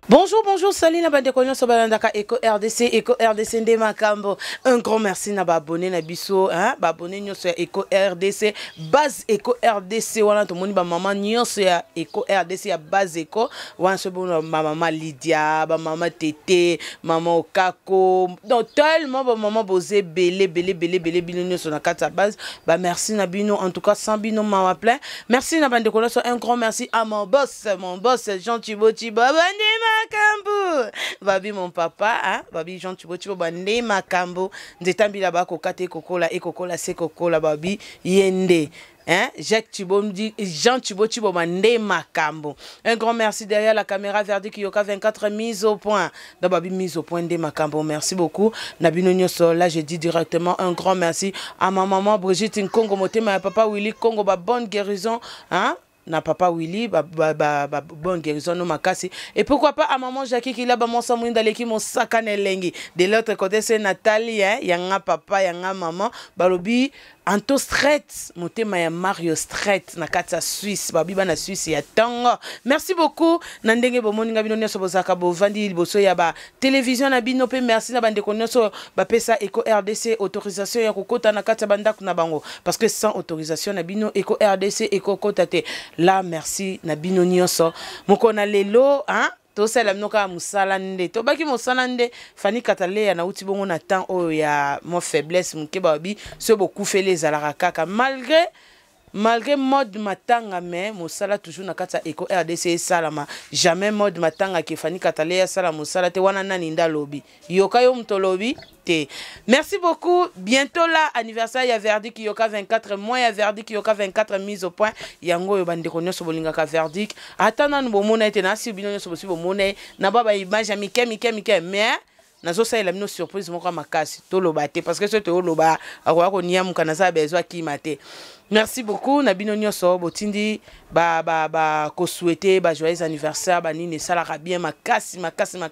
Bonjour, bonjour, salut na bande konyo sobalandaka Eco RDC nde makambo. Un grand merci na abonné na biso, hein, abonné nyoso ya Eco RDC, base Eco RDC wana to moni ba maman nyoso ya Eco RDC ya base Eco, wana so bon maman Lydia, ba maman Tété, maman Okako, donc tellement ba maman bosé belé bino nyoso na kata base. Ba merci na bino, en tout cas sans bino mama plein. Merci na bande konyo, un grand merci à mon boss Jean Thibaut Makambo, babi mon papa, hein, babi Jean Thibaut bande Makambo, nzetambi la ba kokate kokola e kokola se kokola babi yende. Hein? Jacques Thibaut dit Jean Thibaut bande Makambo. Un grand merci derrière la caméra Verdict Yoka 24 mise au point. D'abord mise au point de Makambo. Merci beaucoup. Nabino Nyoso, là je dis directement un grand merci à ma maman Brigitte Nkongo Motema, à papa Willy Kongo, ba bonne guérison, hein? Na papa Willy, bonne guérison no makasi. Et pourquoi pas à maman Jackie qui là ba mon samouinda leki mon sakane lengi. De l'autre côté c'est Nathalie, hein, yanga papa, yanga maman, balobi Anto Strait, motema ya Mario Strait na kata Suisse, babi na Suisse ya tango. Merci beaucoup. Nandenge bomoni ngabino nyoso bozaka bovandi liboso ya ba télévision na bino pe merci na bande konyoso ba pesa Eco RDC autorisation ya kokota na kata bandaku na bango parce que sans autorisation na bino Eco RDC Eco kotate. Là merci na bino nyoso. Mokona lelo, hein? Tosala mnoka musala nde to baki musala nde fani katale ya na uti bongo na temps o ya mo faiblesse mke babi se beaucoup fait les alaraka malgré mode matanga mais musala toujours na kata Eco RDC salama jamais mode matanga ki fani katale ya sala musala te wana nani nda lobby yoka yo mto lobby te. Merci beaucoup. Bientôt là anniversaire ya Verdict Yoka 24 mois ya Verdict Yoka 24 mise au point yango yo bande konyo so bolinga ka Verdict atana no bomona ete na si bino so bo mona na baba image mike mais nazo sa ela mino surprise moko makasi to lobate parce que ce te loba akwa ko niamuka na za bezo akimate. Merci beaucoup Nabino Nyoso botindi ba ko souhaiter ba joyeux anniversaire ba nini sala bien makasi.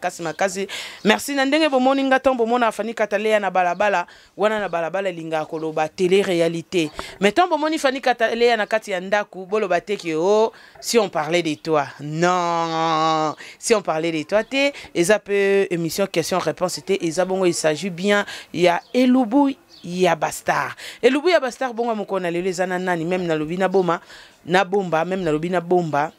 Merci nandenge bomoni ngatombo mona fani katale na balabala wana na balabala linga koloba télé réalité. Mettons bomoni fani katale na kati ya ndaku boloba te ki oh si on parlait de toi. Non, si on parlait de toi te eza peu émission question réponse c'était eza bongo il s'agit bien il y a Elubu ya Bastar. Elubu ya Bastar bongo mokona lelo ezana nani même na lobi na boma na bomba même na lobi na bomba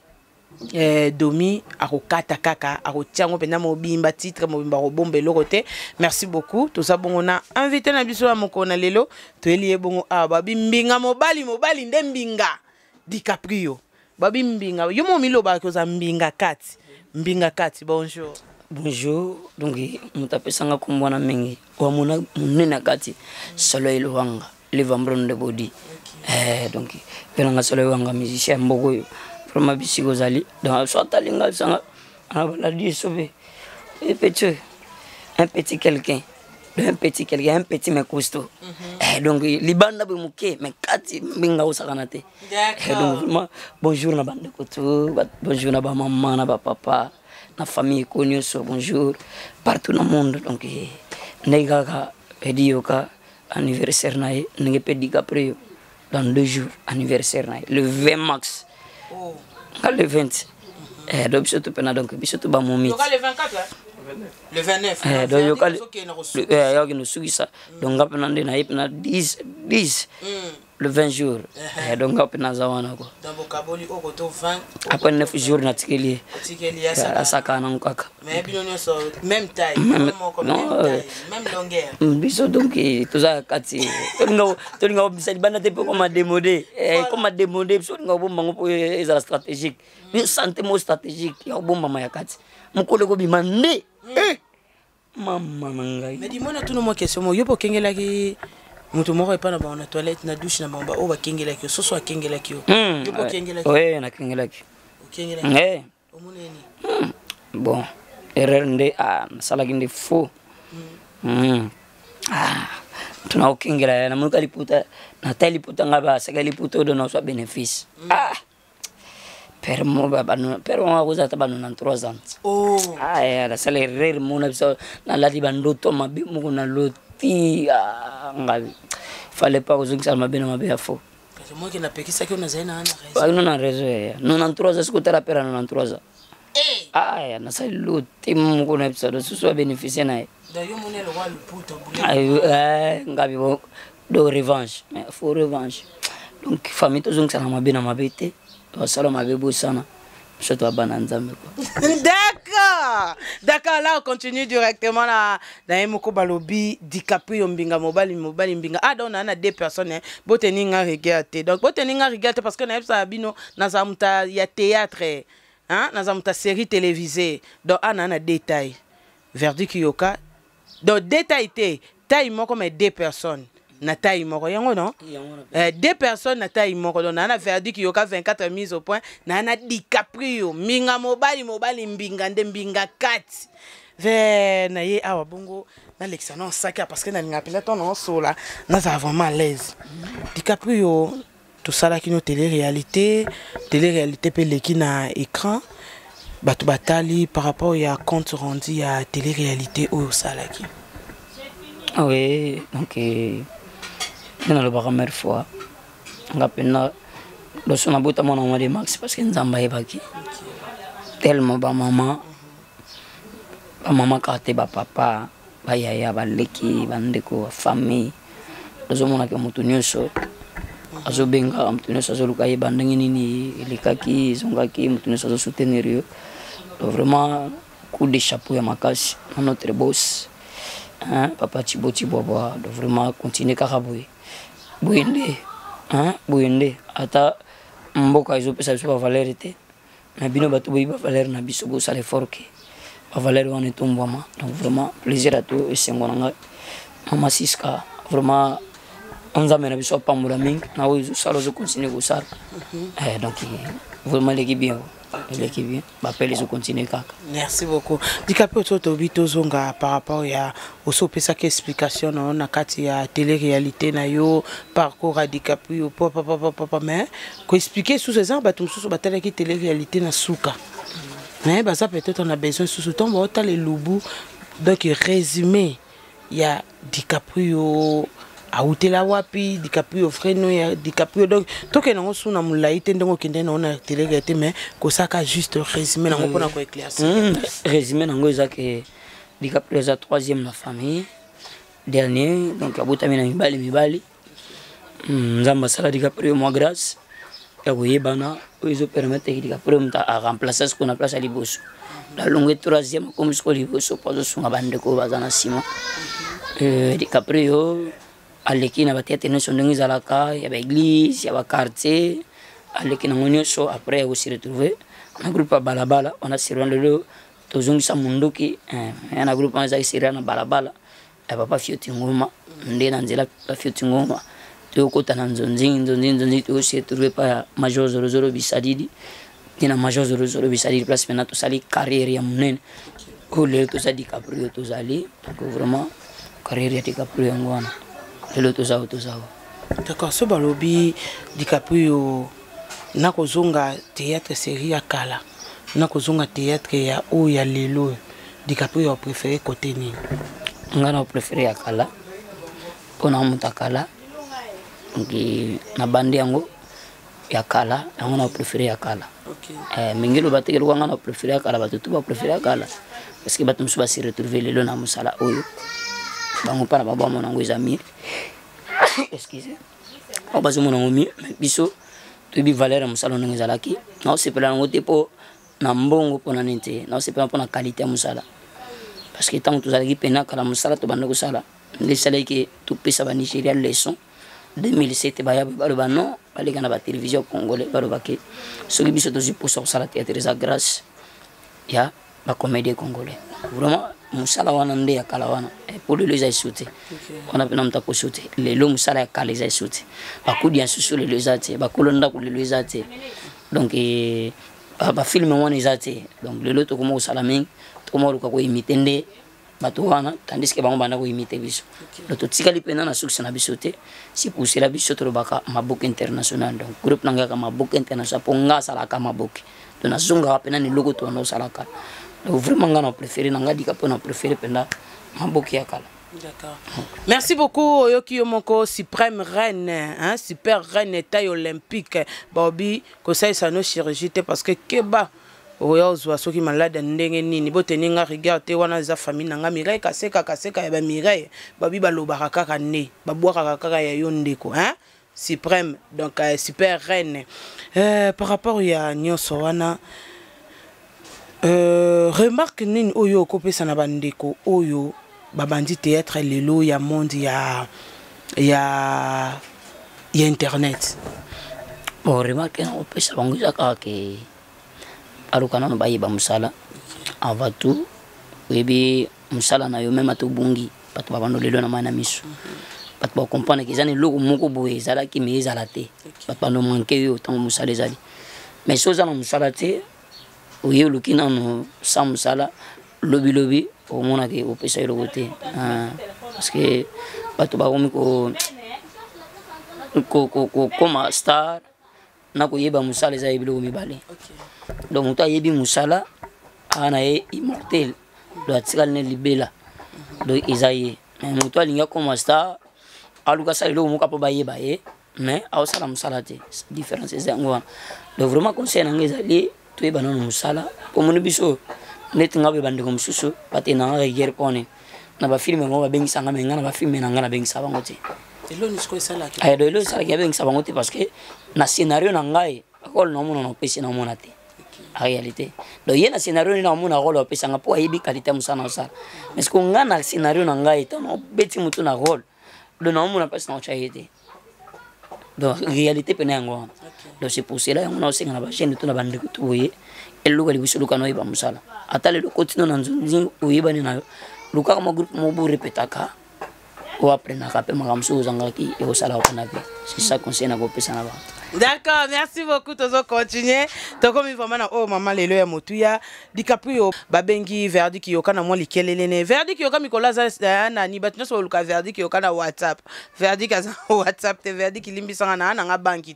domi akokata kaka akotiango pena mobimba titre mobimba robombe lokote. Merci beaucoup tout ça bongo na invité na biso ya mokona lelo to elie bongo babi mbinga mobali nde mbinga DiCaprio babi mbinga yo mo miloba ko za mbinga kati bonjour. Bonjour, donc mutape sanga kumbwana mengi wa munena kati solo ilwanga livambron de body donc penanga solo wanga musicien mboko yo from abisigo zali donc soit linga sanga abala di sauver un petit quelqu'un un petit mais costaud donc libanda be muke mais kati mbinga usakanate donc bonjour na bande koto bonjour na ba maman na ba papa na famille connue so bonjour partout dans le monde donc nega Yoka anniversaire nae nge pedi DiCaprio dans 2 jours anniversaire nae le 20 max le 20 donc surtout pena donc surtout ba momi le 24 là le 29 donc yoka yoka no sugisa donc apena ndena ipena 10 le 20 jours donc apena zawana ko dans vocaboli au to 20 après 9 jours na tikeli asaka na nkaka mais bino so même taille même longueur biso donc toza kati tolinga bisali bana te comme démodé biso linga bomba ngo ezala stratégique mais santé mo stratégique ya bomba ma yakati mukole ko bimande mama ngai mais dis-moi na tout no mo question mo yopo kengela ki mutu moko epa na ba na toilette na douche na bamba o ba kengela ki so kengela ki yopo kengela ki ouais na kengela ki omuneni bon erreur nde sala ginde faux tuna okengela na muka liputa na taliputa ngaba saka liputa do na so bénéfice permo wakuza tabano na 3 ans la sala erreur mona biso na ladi bandoto mabe muko na loti ngabi fallait pas uzungisa mabe na mabe afo moi qui n'a pas qui ça qu'on a zéna na réseau 93 ans ce que tu rappelles 93 ans Ah, na sali lo tem ko na episode susu bénéficier na. D'ailleurs mon le roi le poutre. Ngabi bon de revanche, mais faut revanche. Donc famille to zong sana mabe na mabete. Wasala mabe bo sana. Je dois bananzambe quoi. D'accord, là on continue directement là dans Moko Balobi DiCaprio mbinga mobali mbinga. Ah donc on a deux personnes hein. Boteninga regarder. Donc boteninga regarder parce que na ça bino na zamuta ya théâtre hein, na zamuta série télévisée. Donc on a détail. Verdict yoka. Donc détail taille moko mais deux personnes. Na taille moko yango non deux personnes na taille moko donc na verdict yoka 24 mises au point na DiCaprio mbinga mobali mbinga nde mbinga 4 vers na ye awa bongo na l'excellent saka parce que na ngapela ton non sola na ça vraiment à l'aise DiCaprio tout ça là qui no télé-réalité pe leki na écran batu batali par rapport ya compte rendu ya télé-réalité au salaki. Oui, donc dans le première fois ngapena do sona bota mona mwa de max parce que nzamba yebaki tellement ba maman kate ba papa ba yaya ba leki bandeko famille do mona ke mutu nyonso azo benga mutu nyonso azo luka yeba ndenge nini lekaki zongaki mutu nyonso azo soutenir yo donc vraiment coup de chapeau ya makasi à notre boss hein papa Thiboti Bobo donc vraiment continuer karaboui boyende ata mboka izo pesa biso ba valeur te na bino bato boyi ba valeur na biso bo sale forke ba valeur on est tombama donc vraiment plaisir à tout et sengona mama Siska vraiment on zamena biso pamula mingi na oyo salo zo continuer ko sala donc vraiment l'équipe bien l'équipe bien m'appelle les continuer kaka. Merci beaucoup. DiCaprio to bito zonga par rapport ya oso pesa ke explication na kati ya télé-réalité na yo parcours à DiCaprio papa mais ko expliquer sous ces ans batum sous batala ki télé-réalité na suka. Mais bah ça peut-être on a besoin sous temps ba ota les lubu donc résumé ya DiCaprio autela wapi DiCaprio freno ya DiCaprio donc toke nango suna mulai te ndongo kende na ona télé-réalité mais ko saka juste résumé nango pona ko éclaircir résumé nango za que DiCaprio za troisième na famille dernier donc abotami na mibali nzamba sala DiCaprio mo grâce ya koyebana oyo permettre que DiCaprio mta a remplacer ce qu'on a place à liboso la longue troisième comme ce qu'on liboso pas sunga bandeko bazana sima DiCaprio aleki na batete nyonso ndenge ezalaka ya baeglise ya baquartier aleki nango nyonso après aussi retrouvé na groupe ya balabala wana sirian lelo tozongisa munduki na groupe wana ezaki sirian na balabala ya papa Fioti Ngoma nde na nzela pa Fioti Ngoma toyokota na nzonzi toyosi retrouvé pa ya major 00 bisadidi tina major 00 bisadidi place maintenant tosali carrière ya monene oyo lelo toza DiCaprio tozali donc vraiment carrière ya DiCaprio yango wana lelo tozao. D'accord, so balobi DiCaprio na kozonga théâtre série ya kala na kozonga théâtre ya o ya lelo DiCaprio a préféré côté ni ngana préféré ya kala pona mutakala ngi na bande yango ya kala yango na préféré ya kala mingelo batekelo ngana préféré ya kala batutu ba préféré ya kala parce que batum suba se retrouver lelo na musala oyo bango para baba mona ngo ezami excusez on bazo mona ngomi biso to bi valeur musala ndenge zalaki na osepela ngo te po na mbongo pona ninte na osepela pona qualité ya musala parce que tant que zalaki pena kala musala to banda ko sala le sala ki to pesa ba Nigeria leçon 2007 ba ya ba non baleka na ba télévision congolais ba robaki soki biso to pour sala théâtre za grâce ya ba comédie congolais vraiment musala wana nde ya kala wana pour le les sauter on a pena mta ko sauter les longs musala ya kala les sauter ba kudi nsusu le les ate ba kolonda ko le les ate donc ba film wana izate donc le loto ko mo sala mingi to mo ko imiter nde bato wana tandis que bango banda ko imiter biso loto tikali pena na succès na biso te si pousser la biso to baka maboke international donc groupe nanga ka maboke international ponga sala ka maboke to na zonga pena ni logo to no sala ka donc vraiment ngana préféré nanga DiCaprio na préféré penda maboke ya kala. D'accord. Merci beaucoup Oyoki Yomoko suprême reine hein super reine taille olympique Bobby ko ça no chirurgie parce que keba oya ozwa soki malade ndenge nini boteni nga rigueur te wana za famille nanga Mireille kaseka ya ba Mireille babi balobaka kaka ne babwaka kaka ya yo ndeko hein suprême donc super reine par rapport ya nyonso wana remarque nini oyo kopesa na bandeko oyo babandi théâtre lelo ya monde ya internet. Bon, remarque na opesa bango zaka ke alukana no bayiba musala avant tout webi musala na yo même atobungi bato babando lelo na mana miso bato ba comprendre que ezani loko moko boye ezala ki me ezala te bato bando manke yo tango musala ezali mais soza na musala te oye lukina no sa musala lobi o mona ke opesa yo te parce que bato ba komi ko comme star na ko yeba musala eza yebilo mibale donc muta yebi musala ana e immortel do atikal ne libela do ezaye mais muta linga comme star aluka sa lo muka po baye baye mais awsala musala te différence eza ngwa donc vraiment conseil na ngezali to yeba no musala ko moni biso net ngabe bande ko mususu pate na rigueur pone na ba film ngo ba bengi sanga menga na ba film na ngana bengi sabango te elo ni sko sala ki do elo sala ki bengi sabango te parce que na scénario na ngai akol no mono no pesi na mona te en réalité donc il y a un scénario na mona rôle pesi nga po ayibi qualité musana osala mais ce qu'on a na scénario na ngai to no beti mutu na rôle do na mona pesi na chaité donc en réalité pena ngo donc c'est pour cela on a aussi na ba chaîne to na bande ko toye elo ko libiso luka no iba musala atale le continue na nzunzi oyiba ni na luka kama groupe mo bo répétaka ou après na kapé makamso zangaki e osala opanape c'est ça conseil na ko pesa na ba. D'accord, merci beaucoup. Tozo continuer. Toko mi vraiment oh maman lelo ya motuya DiCaprio babengi verdi ki yokana mwa likelelene verdi ki yoka Mikola za na ni batno so luka verdi ki yokana WhatsApp verdi ka za WhatsApp te verdi ki limbisanga na nga banki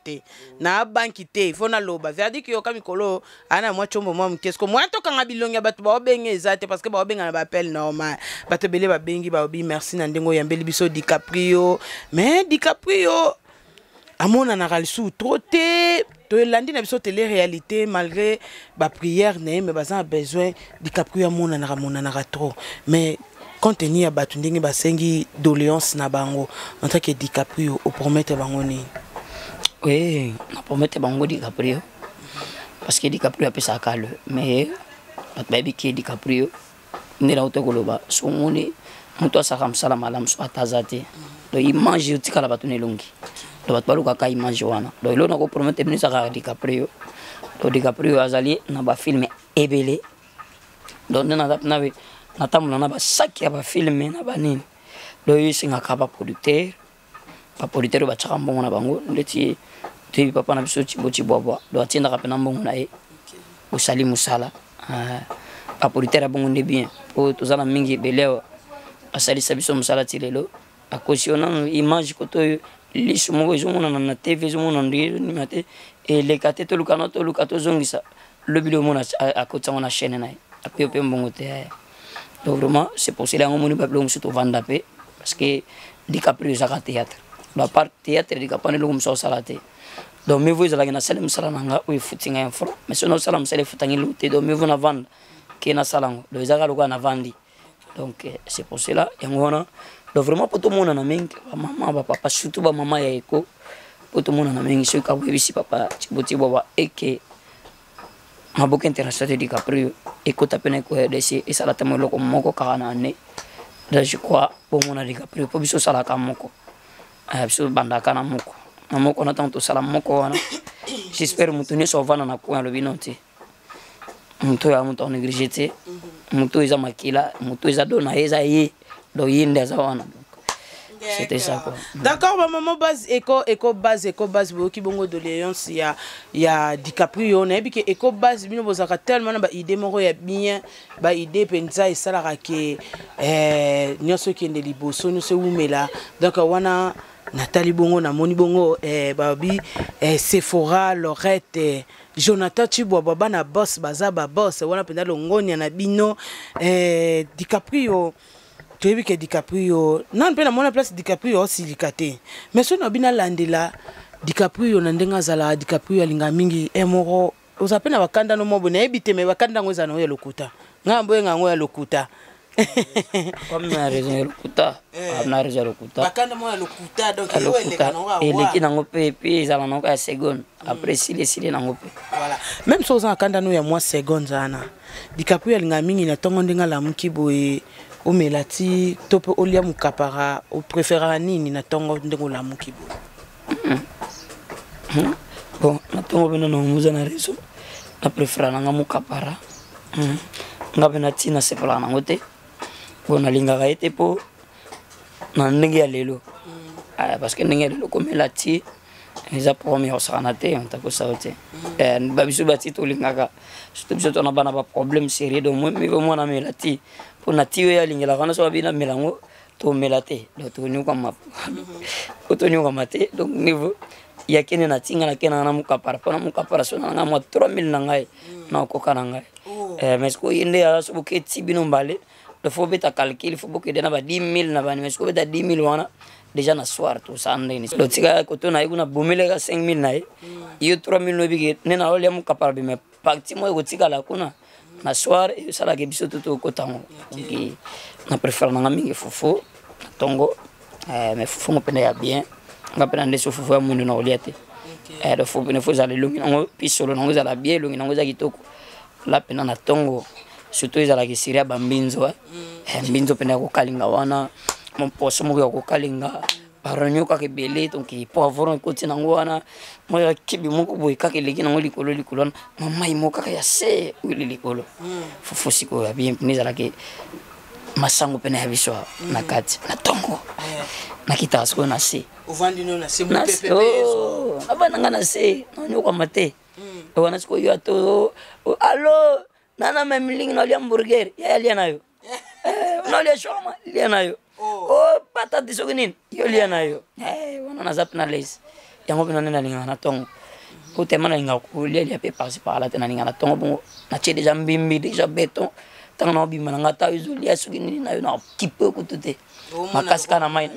te fona loba verdi ki yoka Mikolo ana mwa chombo mwa mkesko mwa to kanga bilonga batu ba obenge ezate parce que ba obenga na ba appel normal batu bele babengi ba obi merci na ndengo ya mbeli biso DiCaprio mais DiCaprio amona na ralisu trop te to landi na biso télé réalité malgré ba prière né mais bazan besoin DiCaprio amona na trop mais compte tenu ya batu ndenge basengi doléance na bango en tant que DiCaprio au promettre bango ni oui na promettre bango DiCaprio parce que DiCaprio a pesa kale mais baby ki DiCaprio ni la autokoloba so moni muto asaka msala malamu so atazate do image utikala batu ne longi do bat baluka ka image wana do ilo na ko promettre binisa ka DiCaprio do DiCaprio azali na ba film ebele do na we na tamuna na ba saki ya ba film na ba nini do yisinga ka ba producteur ba chaka mbongo na bango ndeti te papa na biso chibochi bwabwa do atinda ka pena mbongo na e osali musala ba producteur bongo ne bien o tozala mingi beleo asali sabiso musala tilelo a cautionner image koto lisu mo ezomona na TV ezomona ndiro ni mate et les kateto lukano to lukato zongisa le bilo mona a kotsa na chaîne na a pe mbongo te donc vraiment c'est pour cela on moni pas long surtout vandape parce que DiCaprio za théâtre la part théâtre DiCaprio lo kumso salate donc me vous la na salam salanga o footing info mais sono salam sale footing luté donc me vous na vendre qui na salango le za lo na vandi donc c'est pour cela yangona donc vraiment pour tout le monde na mengi maman papa surtout ba maman ya eko pour tout le monde na mengi ce ka bisi papa tiboti baba eke maboka international DiCaprio eko tapena ko RDC et ça la tamo loko moko kana ne là je crois pour mon DiCaprio pour biso sala ka moko biso banda kana moko na tanto sala moko wana j'espère mutuni so vana na ko lo binoti muto ya muto négligé muto eza makila muto eza dona eza ye do yinde za wana c'était ça quoi. D'accord maman base éco base boki bongo doléance ya DiCaprio na biki éco base bino bozaka tellement ba idée moko ya bien ba idée penza et sala ke nyoso kende liboso nyoso umela donc wana Nathalie bongo na moni bongo babi Sephora Lorette Jonathan Chibwa baba na boss bazaba boss wana penda longonia na bino DiCaprio tu as vu que DiCaprio non pe na mona place DiCaprio silikate mais so na bina landela DiCaprio na ndenga zala DiCaprio alinga mingi emoro ozapena bakanda no mobo na ebite me bakanda ngo zana ya lokuta ngambo ngo ya lokuta comme na raison ya lokuta na raison ya lokuta bakanda mo ya lokuta donc yo eleka no wa eleki nango pe ezala nango ya seconde après sile nango pe voilà même chose en kanda no ya moi seconde zana bikapu ya linga mingi na tongo ndenga la muki boye o melati topo olia mukapara o préféra nini na tongo ndengo la muki boye bon na tongo bena no muza na raison na préféra nanga mukapara ngabe na tina sepala nango te bon alingaka ete po na ndenge ya lelo parce que ndenge ya lelo komelati eza premier osakana te ntakosala te babiso bati tolingaka surtout biso tona bana baproblème sérieux donc mivo mwana melati mpo na ti oyo alingelaka wana so babina melango tomela te donc tonyokama te donc niveau ya kene na tinga na kena na mukapara mpona mukapara so nanga mwa 3000 na ngai na okoka na ngai mais ko yende ya so boke ti bino mbale il faut beta calcul il faut boke dena ba 10000 na bani mais ko beta 10000 wana déjà na soir tout ça ndeni lo tika ko to na ikuna bomele ka 5000 na iyo 3000 no bige nena ole mukapara bi me parti mo ko tika la kuna na soir e sala ke biso to ko tango donc na préfère na mingi fofo tongo mais fofo mo pena ya bien ngapena ndeso fofo ya mundu na oliate do fofo ne fo za le longi ngo pisolo ngo za la bien longi ngo za kitoko la pena na tongo surtout ezala ki siria bambinzo mbinzo pena ko kalinga wana mon poso mo ko kalinga baronyo ka ke bele donc poivron ko tina ngwana mo ya kibi mo ko boy ka ke leki ngo likolo mama imo ka ya se wili likolo fofo siko ya bien pena ezala ke masango pena ya biso na kati na tongo na kitasko na se ovandi no na se mo pepe so abana ngana se no nyoko mate wana siko yo to allo nana memling no hamburger ya lia nayo no lia shoma lia nayo patate soginin yo lia nayo wana na zap na les yango pena nena linga na tongo ko tema na linga ko lia pe par la tena linga na tongo bongo na che déjà mbimbi déjà béton tanga no bimana ngata yo lia soginin nayo na kipe ko tute makaska na mai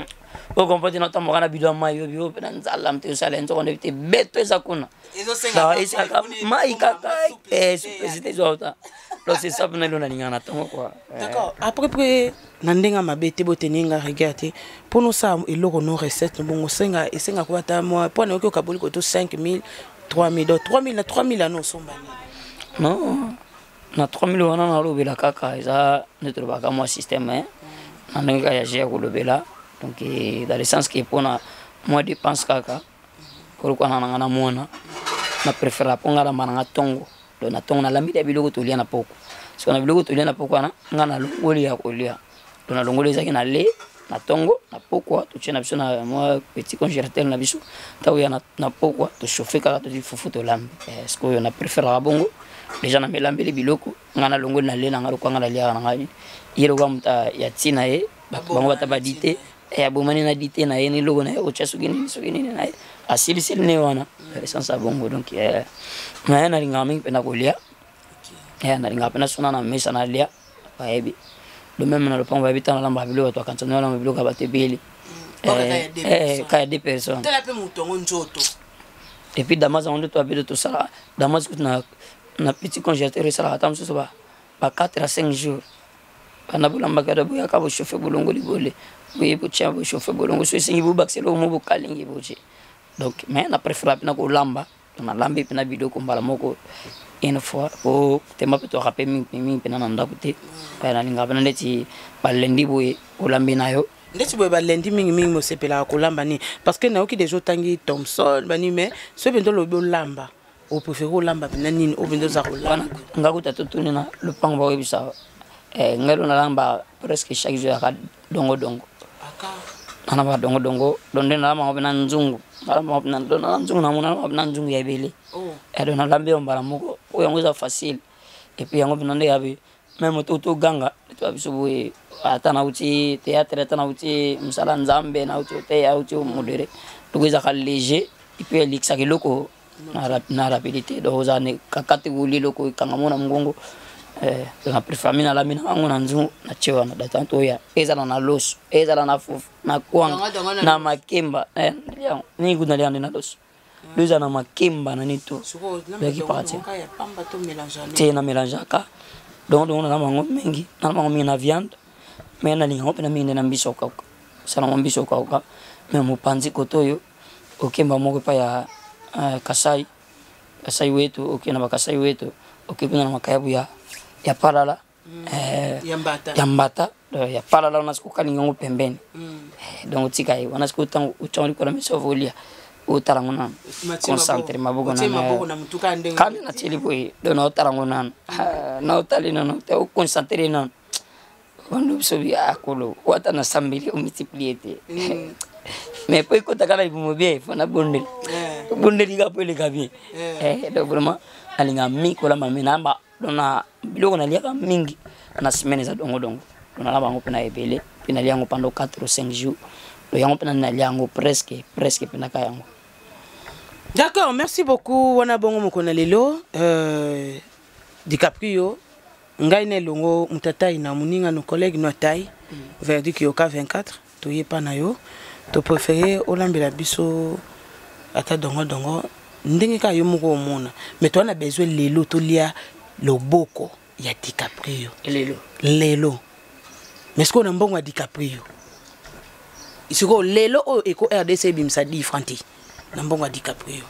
o kompote no tambo kana bidwa mai yo bio pena nzala mte sala nzo konde te beto eza kuna ezo senga mai kaka super zota lo c'est ça pena lona lingana tongo quoi d'accord après nandenga mabete boteninga regarder pour nous ça eloko no recette bongo senga esenga ko ata moi pona ko kaboli ko to 5000 3000 donc 3000 na 3000 ano sombani non na 3000 wana na lobela kaka eza notre baka moi système nandenga ya jia ko lobela donc dans le sens que pour moi dépense kaka pour quoi na mona na préfère ponga la mananga tongo do na tongo na lambi de biloko to lia na poko so na biloko to lia na poko na ngana longoli ya kolia do na longoli zaki na le na tongo na poko to chena biso na moi petit congélateur na biso ta ya na poko to chauffer kaka to di fufu to lambi est-ce que na préfère bongo déjà na melambi le biloko ngana longoli na le na ngaro kwa ngana lia na ngani yero kwa mta ya tina bango batabadite abomani na dite na yeni logo na o chasugini na asili ne wana sans bongo donc na na ngami pena kolia na ngapena sona na mesa na lia baebi le même na le pont va habiter na lamba bilo to kantsana na bilo ka batebeli ka des personnes tela pe mutongo njoto et puis damas on to abilo to sala damas na petit congélateur sala tam so ba 4 à 5 jours na bulamba ka do ya ka bo chauffer bolongo libole oui pour tiens bo chauffer bolongo so singi bo baxelo mo bo kalingi boje donc mais na préfère na ko lamba na lambe pena video ko mbala moko une fois pour tema pe to rapper mi pena na ndakuté na linga pena ndeti balendi boye o lambe nayo ndeti boye balendi mingi mo sepela ko lamba ni parce que na oki des autres tangi Thompson bani mais so bendo lo bo lamba o préfère ko lamba pena nini o bendo za ko lamba ngakuta to tunina le pang ba webisa ngalo na lamba presque chaque jour ka dongo ana ba dongo donde na lamba obina nzungu lamba obina dona nzungu na mona obina nzungu ya bele dona lambe ombala moko o yango za facile et puis yango bina nde yabe même to ganga to abiso boye ata na uti théâtre ata na uti msala nzambe na uti te ya uti modéré to za ka léger et puis elixa ke loko na rapidité do za ne kakati wuli loko kangamona mgongo na prefamina la mina ngona nzungu na chewa na datanto ya ezala na loso ezala na fufu na kwanga na makemba ni kuna liande na loso deux ans ma kimba na nito baki parti te na mélangeaka donc on a mango mingi na mango mingi na viande mais na linga opena mingi na mbiso kauka sana mbiso kauka mais mo panzi kotoyo okemba moko pa ya kasai wetu okena ba kasai wetu okipina na makayabu ya palala yambata ya palala na siku kalinga ngo pembeni donc tika yi wana siku tango uchonli kwa meso volia utarango na concentre mabugo na mutuka ndenge kandi na chilipo yi do na utarango na utali na te concentre na wando bisobi akolo wata na sambili o multiplier te mais po ko takala ibumo bien fona bondel bondel ga po le ga bien donc vraiment alinga mi ko la mamina ba dona biloko na liaka mingi na semaine za dongo dongo dona la bango pena ebele pena liango pendant 4 ou 5 jours lo yango pena na liango presque pena ka yango. D'accord, merci beaucoup wana bongo mokona lelo DiCaprio ngai ne longo mutatai na muninga no collègue no tai verdict yoka 24 to yepa na yo to préférer olambela biso ata dongo ndenge ka yo moko omona mais toi na besoin lelo to lia loboko ya DiCaprio lelo mais ce qu'on a mbongo ya DiCaprio isiko lelo o eko RDC bimsa differenti na mbongo ya DiCaprio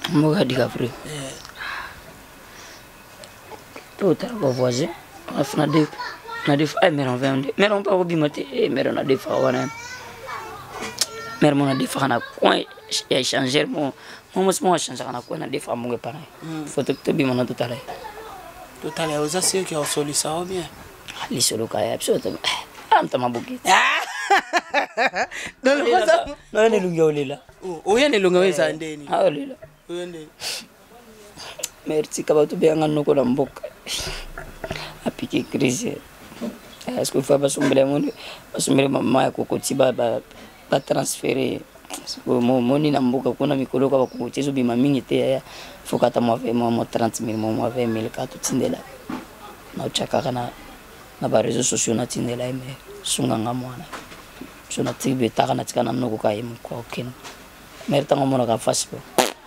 tout à voisin afna de na def ay meron vende meron pa obimate meron na def wana meron na def na coin et changer mon changer na coin na def amonge pana photo to bi mona tout à l'heure aux assiettes qui ont soli ça ou bien li solo kaya absolument am tama buki donc no ne lunga olela oyene lunga weza ndeni olela oyende merci kabato beanga noko na mboka apiki crise est-ce que fa basumbele mama ya kokoti ba transférer moni na mboka kuna mikolo ka bakutezo bima mingi te ya fokata mo 30,000 mo 20,000 ka tutindela na uchaka na ba réseaux sociaux na tindela ime sunganga mwana so na tibe taka na tikana noko ka imu ko ken merta ngomona ka Facebook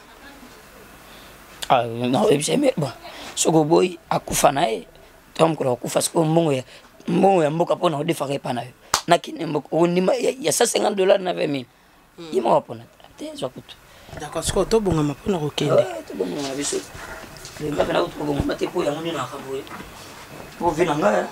na ebiseme ba soko boy akufa nae tom ko akufa soko mbongo ya mboka pona odefa ke pana na kine mboka onima ya $150 na 20,000 yima wapona te zo kutu d'accord soko to bonga mapona ko kende to bonga na biso le ngapena ko bonga mate po ya ngoni na kaboye po vina ngaya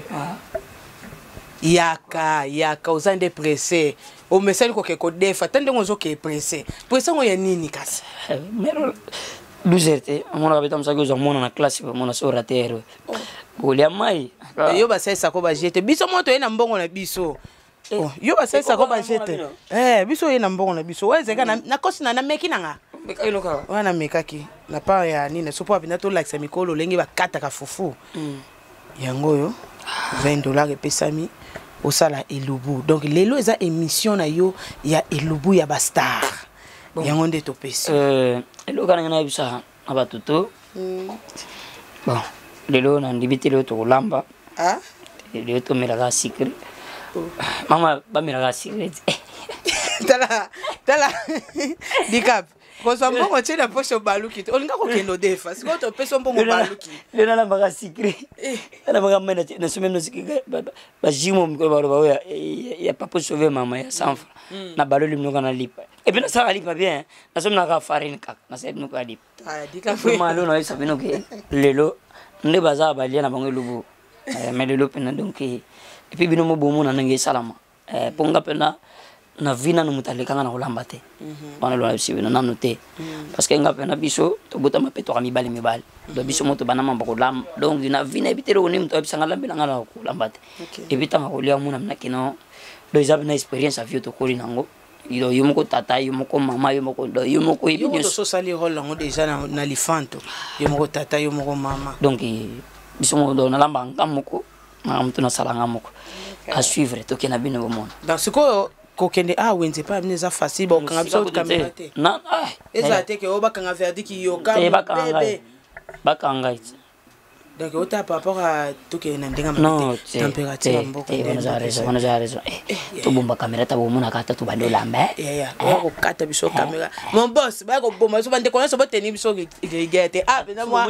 yaka uzande pressé o mesali ko ke ko defa tande ngozo ke pressé pressé ngo ya nini kasi mero 12h mona kabeta msaki zo mona na classe mona so rater bolia mai yo ba sesa ko ba jete biso moto ena mbongo na biso yo ba sesa ko ba jete biso ena mbongo na biso wezeka na kosi na meki nanga meka inoka wana mekaki na pa ya nini so po apina to like mikolo lengi ba kata ka fufu yango yo $20 epesami osala elubu donc lelo eza émission na yo ya elubu ya ba star yango nde topesi lelo kana na bisa abatuto bon lelo na ndibiti lelo to lamba lelo to miraga secret mama ba miraga secret tala dikap ko so mbongo chena posho baluki olinga ko kendo defa siko to peso mbongo baluki lelo na baga secret na baga mena na someno secret ba jimo mko ba ya papa sauver mama ya sanfa na baloli mnoka na lipa et puis na ça lipa bien na somna ka farine kak na set nuka lipa dikap malo na isa bino ke lelo nde baza balia na bango lubu mais lelo pena donc et puis bino mo bomo na nge salama ponga pena na vina no mutalekanga na kolamba te bana lo sibe na note parce que ngape na biso to bota mapeto ka mibale do biso moto bana mamba ko lam donc na vina ebitero ni mto bisanga lambela ngala ko lamba te ebitanga ko lia muna na kino do izabe na experience avio to ko linango ilo yumoko tata yumoko mama yumoko do yumoko ibinyo so sali role ngo déjà na lifanto yumoko tata yumoko mama donc biso mo do na lamba ngamoko na mtu na salanga moko à suivre to kena bino bomona dans ce ko kokende wenze pa neza facile ba kanga biso kamera te na eza te ke oba kanga verdict yo ka bebe bakanga Donc, autant par rapport à tout qui est dans non, température, on a raison. Tu bombe caméra, tu bombe nakata, tu bande lamba. On kata biso caméra. Mon boss, ba ko bomba so bande kono so ba tenir biso gete. Ah, mais moi,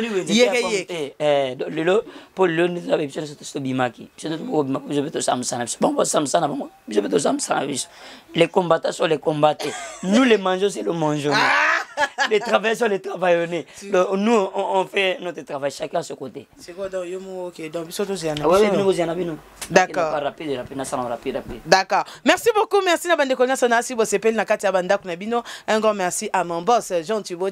lelo pour le nous avait besoin de ce bimaki. Je vais te samsana. Bon, samsana, bon, je vais te samsana. Les combattants sont les combattés. Nous les mangeons, c'est le mangeons. Les travailleurs sont les travailleurs. Nous, on fait notre travail chacun à ce côté. C'est quoi donc OK donc biso to c'est D'accord. Rapide. D'accord. Merci beaucoup, merci na bande konya sona si bo sepel na kati ya banda kuna bino. Un grand merci à mon boss Jean Thibaut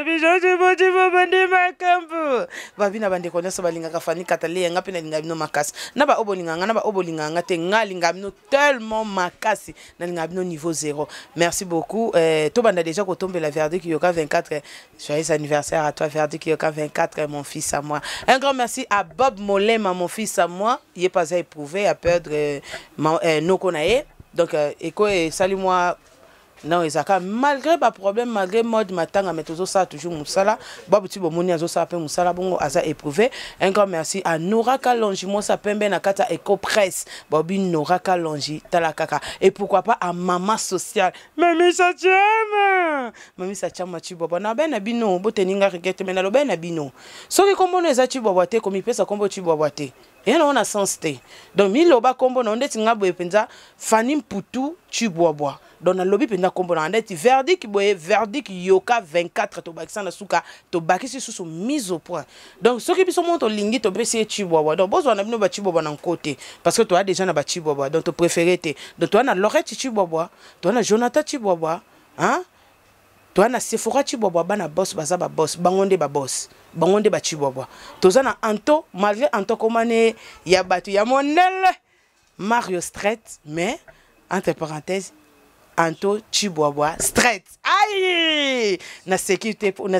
bande makambo. Ba bina bande konya so balinga ka fani katale nga pena linga bino makasi. Na ba obolinga nga te nga linga bino tellement makasi na linga bino niveau 0. Merci beaucoup. To banda déjà ko tomber la Verdict Yoka 24. Joyeux anniversaire à toi Verdict Yoka 24 mon fils à moi. Un grand merci à Bob Molema mon fils à moi. Il est pas à éprouver à perdre nos konae. Donc éco et salut-moi. Non, Isaka, malgré pas problème, malgré mode matin, mais toujours ça, toujours Moussala. Babuti Bomoni, azo ça, Moussala, bon, aza éprouvé. Un grand merci à Nora Kalonji, moi, ça pembe na kata Eco Press. Bobi Nora Kalonji, talakaka. Et pourquoi pas à Maman Sociale. Mami Sachama, Chibobo. Na ben abino, boteninga regete, mais na lo ben abino. Soki kombo no eza Chiboboate, comme il pesa kombo Chiboboate. Et on a sens té. Donc, mi loba kombo na onde tinga boye penza, Fanim Poutou, Chibobo. Donc na lobby penda kombo na ndeti Verdict boye Verdict Yoka 24 to bakisa na suka to bakisi sous mise au point. Donc ce qui biso monto lingi to besi Chibobo. Donc bozo na bino ba Chibobo na côté parce que toi déjà na ba Chibobo donc to préféré té. Donc toi na Lorette Chibobo, toi na Jonathan Chibobo, hein? Toi na Sephora Chibobo ba na boss baza ba boss, bangonde ba boss. Bangonde ba Chibobo. Toza na Anto malgré Anto komane ya batu ya monel Mario Strait mais entre parenthèses Anto Chibobo straight. Aïe! Na sécurité pour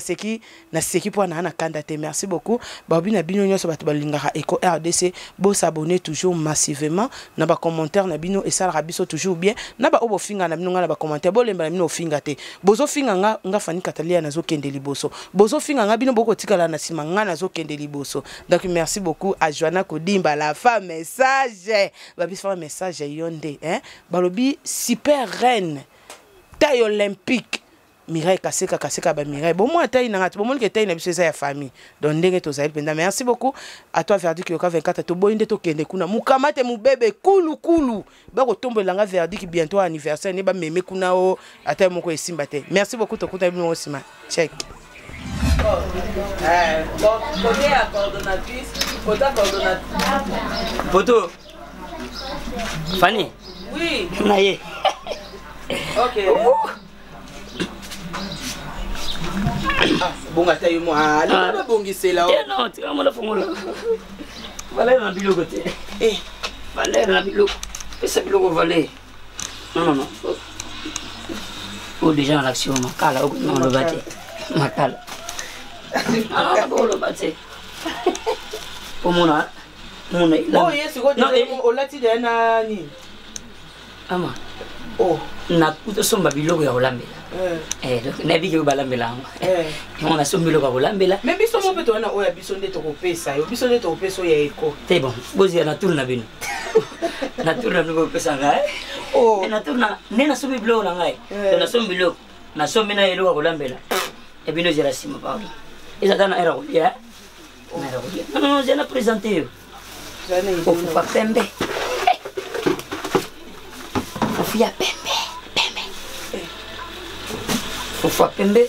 na kandate. Merci beaucoup. Babi na bino nyoso batu balingaka Eco RDC. Bo s'abonner toujours massivement. Na ba commentaire na bino et ça rabiso toujours bien. Na ba obo finga na bino na ba commentaire. Bo lemba na bino finga te. Bozo finga nga fani katalia na zo kende liboso. Bozo finga nga bino boko tikala na sima nga na zo kende liboso. Donc merci beaucoup à Joanna Kodimba la femme message. Babi femme message yonde hein. Balobi super reine. Taille olympique. Mireille Kaseka ba Mireille. Bon moi taille na bon que taille na biso ya famille. Donc ndenge to zaïl penda. Merci beaucoup à toi Verdict Yoka 24 to boinde to kende kuna mukamate mu bébé kulu. Ba ko tombola nga Verdict bientôt anniversaire ne ba meme kuna o ata moko esimba te. Merci beaucoup to kuta bino osima. Check. Photo. Fanny. Oui. Naye. OK. Bon atayo mo ala ba bongisela o. Non, tu vas me la fongola. Valère na biloko te. Valère na biloko. Esa biloko valère. Non. Oh déjà en action makala o non le bate. Makala. Ah bon le bate. Pour mon oh yes go o lati de na ni. Ama. Oh, na kuto somba biloko ya kolambela. Donc na biki ko balambela. On a somba biloko ya kolambela. Mais biso mo peto na oya biso nde to kopesa yo. Biso nde to kopesa ya Eco. C'est bon. Bozi na tourna bino. Na tourna bino kopesa ngai. Oh, na tourna nena somba biloko na ngai. Na somba biloko. Na somba na eloko ya kolambela. Et bino zela sima pardon. Eza dana era ko ya. Non, je na présenter yo. Faut pas pembe. Fia pembe. Faut pembe.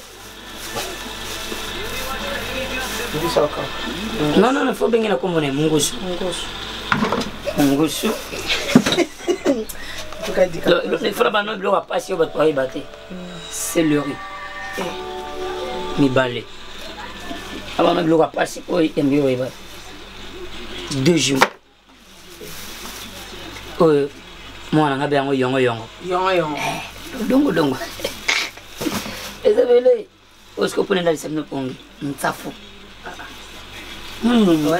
Non, faut bien la commune mungusu. Le frère Bano bloc a passé au bateau et batté. C'est le riz. Mi balé. Avant le bloc a passé au et mi au 2 jours. Moi, on a bien yongo. Dongo. Et ça veut dire, parce qu'on peut aller se mettre en tsafou. Non.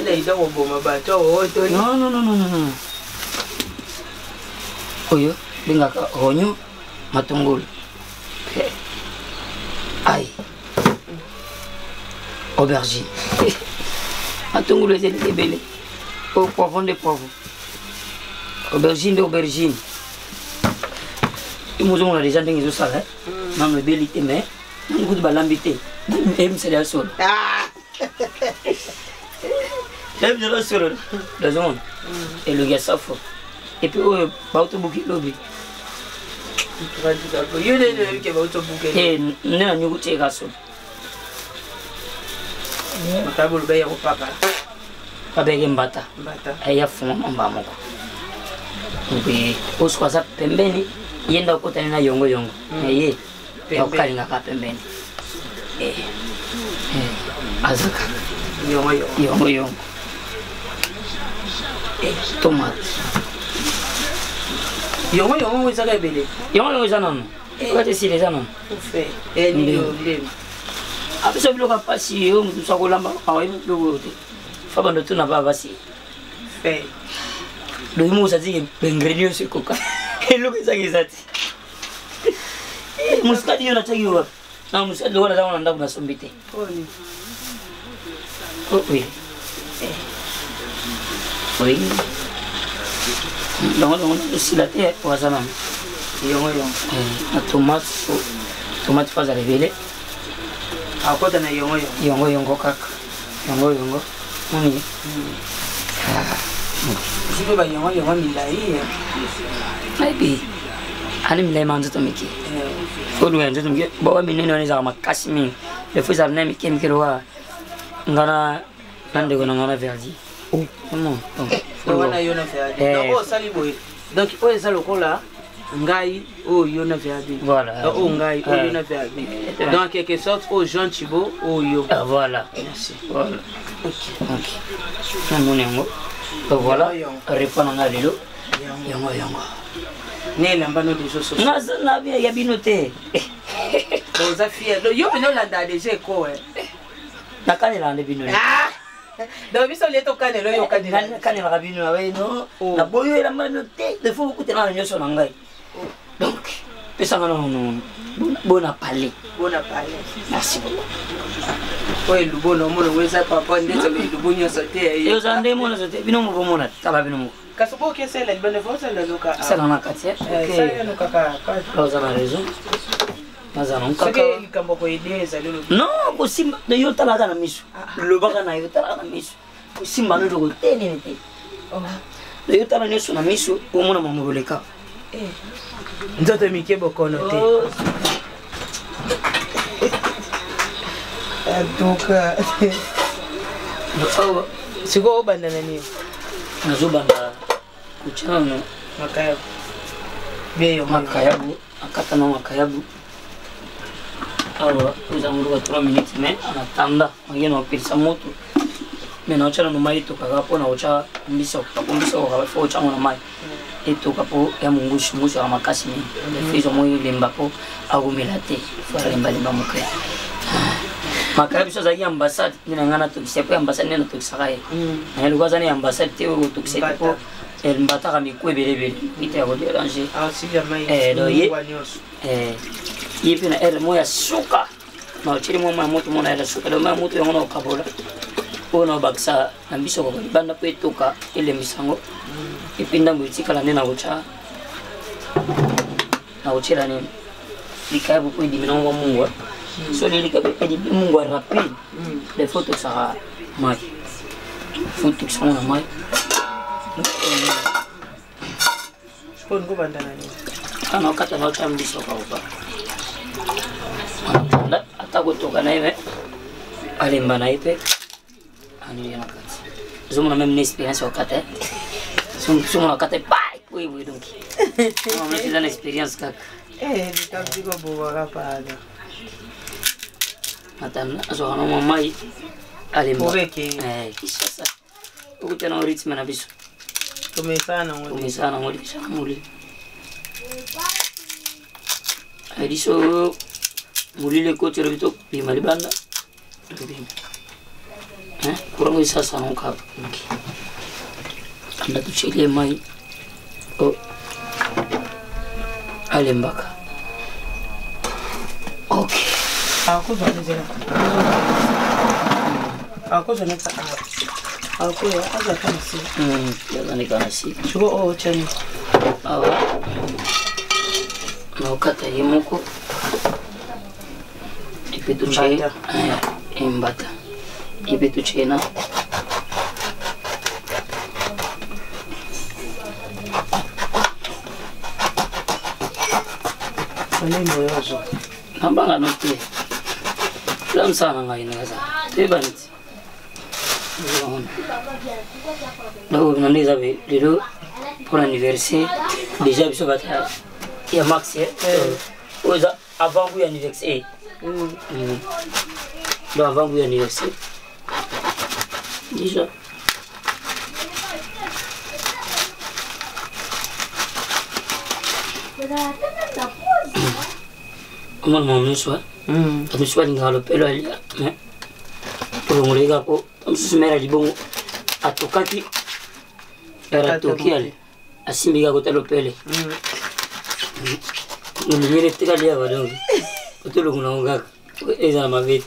Oyo, bingaka ronyo, matungulu. Aïe. Aubergine. matungulu ezali ebele o poivron de poivron aubergine de aubergine imozomona déjà ndenge ezosala nano ebeli te mais nani kutu balambi te emisala ya solo emisala ya solo dazomona elongi ya safo epuis oyo bautobuki lobi nde na nyuku te eka solo babeke mbata eya fuma mamba moko osuku aza pembeni ye nda okotani na yongo yongo ye akokalingaka pembeni aza kaka yongo yongo tomate yongo yongo ezaka ebele yongo yongo eza nano okati esili eza nano apesa biloko apasi oyo motu so akolamba awayebi biloko oyo te fa bando tuna ba basi loyi mo osatiki baingrédient nyonso ekoka eloko ezaki eza te mosikadi yo natiaki yo wapi na mosikadi lokola azango na ndako nasombi te oui longo osila te oaza nano na tomate faza rebele akota na yongo yongo kaka yongo moni sipe ba yongo milai maybe ani milai ma nzoto miki olu ya nzoto miki bawa minene wana ezaka makasi mingi lefo ezala na mike mike loka ngana nandeko na ngana verdi wana yo na verdi donc osali boye donc oyo eza lokola ngai oyo na verdi voilà o ngai oyo na verdi donc en quelque sorte au Jean Thibault oyo voilà merci voilà OK mon yango voilà répondre à lelo yango ne lamba no déjà so na bien ya binote oza fier yo bino landa déjà ko na kanela ande bino donc biso leto kanelo yo kanela rabino awe no na boyo elamba no te de faut kutena na nyoso na ngai donc pesanga non bon à parler merci beaucoup oye lubono mono weza papa ndetse lubonyo sote yo zande mono sote bino mo bomona taba bino mo kasobo ke sela libane fosa la loka sala na katia ok no kaka vous avez raison mazana kaka seke ikambo ko ide za lolo non ko simba de yo tala kana misu lo baka na yo tala kana misu ko simba no ko tene te de yo tala nyoso na misu o mona mamoleka nzoto mike bokono te donc siko obanda nani nazobanda kuchana makayabu beyo makayabu akata na makayabu awa uzanguruka 3 minutes mais anatanda ngeno apirisa moto mais na ochana no mai to kaka pona ocha mbiso ka fo ocha na mai eto kapo ya mungushi mushi wa makasi ni fizo moyo lemba po agumela te fara lemba mukre makayabu sasa ya ambassade nina ngana to kisepo ambassade nina to kisakaye na luka zani ambassade te o to kisepo el mbata kami kwebelebele ite ya déranger si jamais ye pena ere moya suka na ochiri mo moto mona ere suka le moto yango na kabola ona baksa na biso ko banda po etoka ele misango ipinda mwitika nde na ucha na uchira ni likabu po di minongo mungu so li likabu di mungu rapide les photos ça mai photos sont na mai ko ngo banda nani ana kata na ucha mbiso ka upa ata kutoka na hivi alimba na ipe ani yana kati zomo na même expérience wakati somo na kati bye oui donc on est dans l'expérience kaka nikabiko boba pala matana azo na mamai alimba kisha sasa ukutana ritme na biso tumesana ngoli adiso mulile ko tere bito bi malibanda kurang sasa nongkap anda tu chile mai o alembaka okay ako zone Ok, aza kanasi. Yazani kanasi. Chuko o chani. Awa. Na ukata yemoko. Ipetu che. Mbata. Ipetu che na. Nini yozo? Nabanga note. Lamsana ngai naza. Tebanti. Donc on est avec pour l'anniversaire déjà biso bata ya max avant vous anniversaire. Donc avant vous anniversaire. Déjà. Comment mon soir? Je suis allé dans le pelo là. Pour me regarder pour msumera libongo atokaki era tokiale asimbiga kotalo pele ngire tikali ya badongo otolo kuna ngaka eza mavete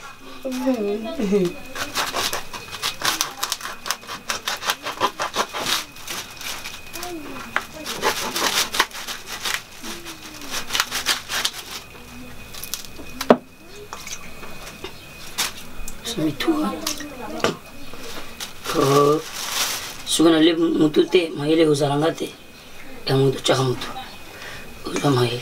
Semitua sugana le mutute maile uzarangate ya mutu chaka mutu uza maile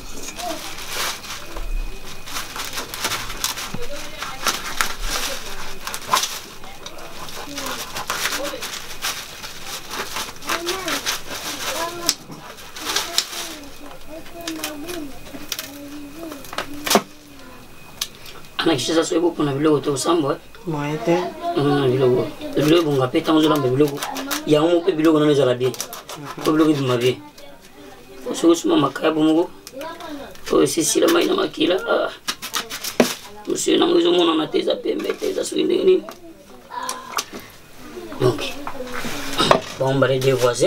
ana kisha soibo kuna bilogo to sambo Moete. Bilogo. Bilogo ngapeta ngozula bilogo. Ya umu pe bilogo nane zala bien. Ko bilogo bima bien. So suma makaya bomugo. To sisila maina makila. Monsieur na ngozo mona na teza pembe teza swinde ni. Donc. Bon bare des voisins.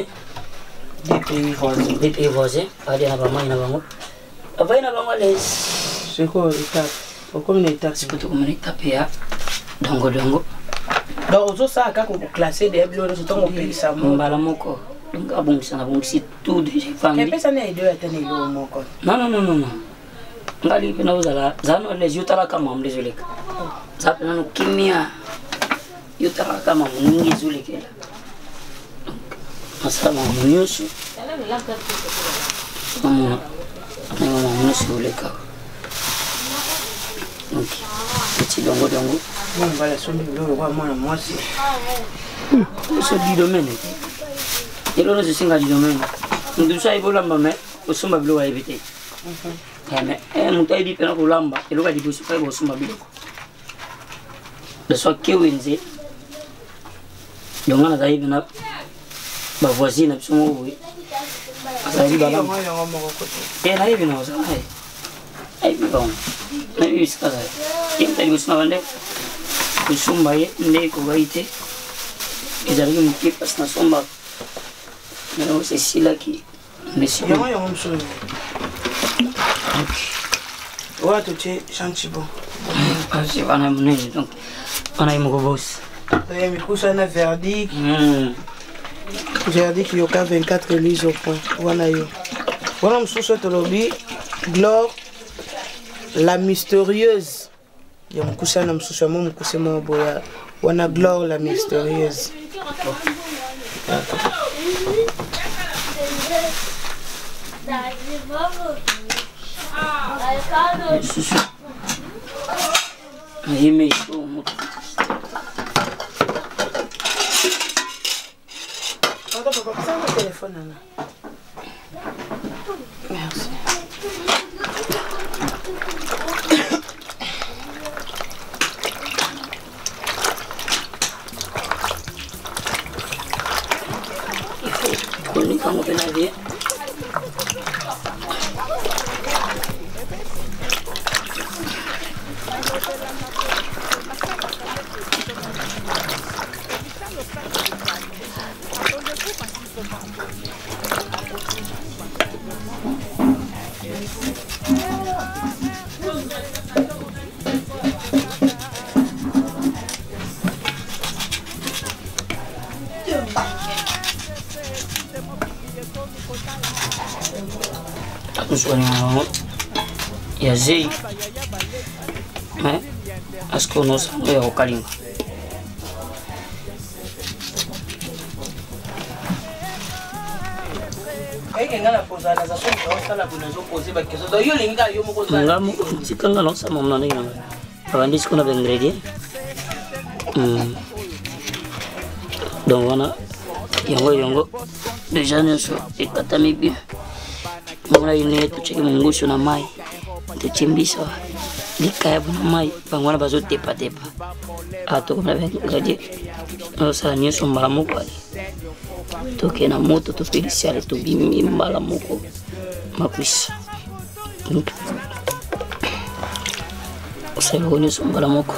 Des pays voisins. Ade na bama ina bango. Ava ina bango les. C'est quoi l'étape? Comme une étape. C'est plutôt comme une étape ya. Dongo dongo. Donc on ça quand on classer des blocs sur ton pays ça mon balamoko. Donc abong sana bong si tout de famille. Mais personne n'est deux à tenir le moko. Non. Ngali pena uzala zano les yutala kama mlezuleka. Zapena no kimia. Yutala kama mungi zulekela. Donc masama munyusu. Mama. Mama munyusu uleka. Donc petit dongo dongo. Bon voilà son le roi moi aussi. So di domaine. Elo no singa di domaine. Ndu sai bolamba me osumba bilo wa ebite. Mais mutai di pena kulamba elo ka di busu pa bo osumba bilo. De so kewenze. Dongana dai bina ba voisine absolument oui. Ça dit balamba. Na hivi na wasana. Ai bon. Na hivi sikaza. Kimta di busuma bande. Kusumba ye ne ko gaite. Ezali muki pas na somba. Mais c'est sila qui monsieur. Yo mso. Wa to che chanchibo. Parce qu'on a mené donc on a eu mon boss. Et mi kusa na verdict. Verdict yo ka 24 élises au point. Wana yo. Wana mso to lobby Glore la mystérieuse. Yo mkusa na mso mo mkuse mo boya. Wana Glore la mystérieuse. Merci. Kamu kenal dia? ya zei est-ce que nous sommes au Kalinga tikanga no sama mnana ina abandisi kuna ingredient donc wana yango déjà nyonso ekatami bien mona ine tucheki mungusho na mai tuchimbisa likaya na mai bango wana bazotepa atokona ingredient osala nyonso mbala moko ali toke na moto topelisiale tobimi mbala moko makwisa osala nyonso mbala moko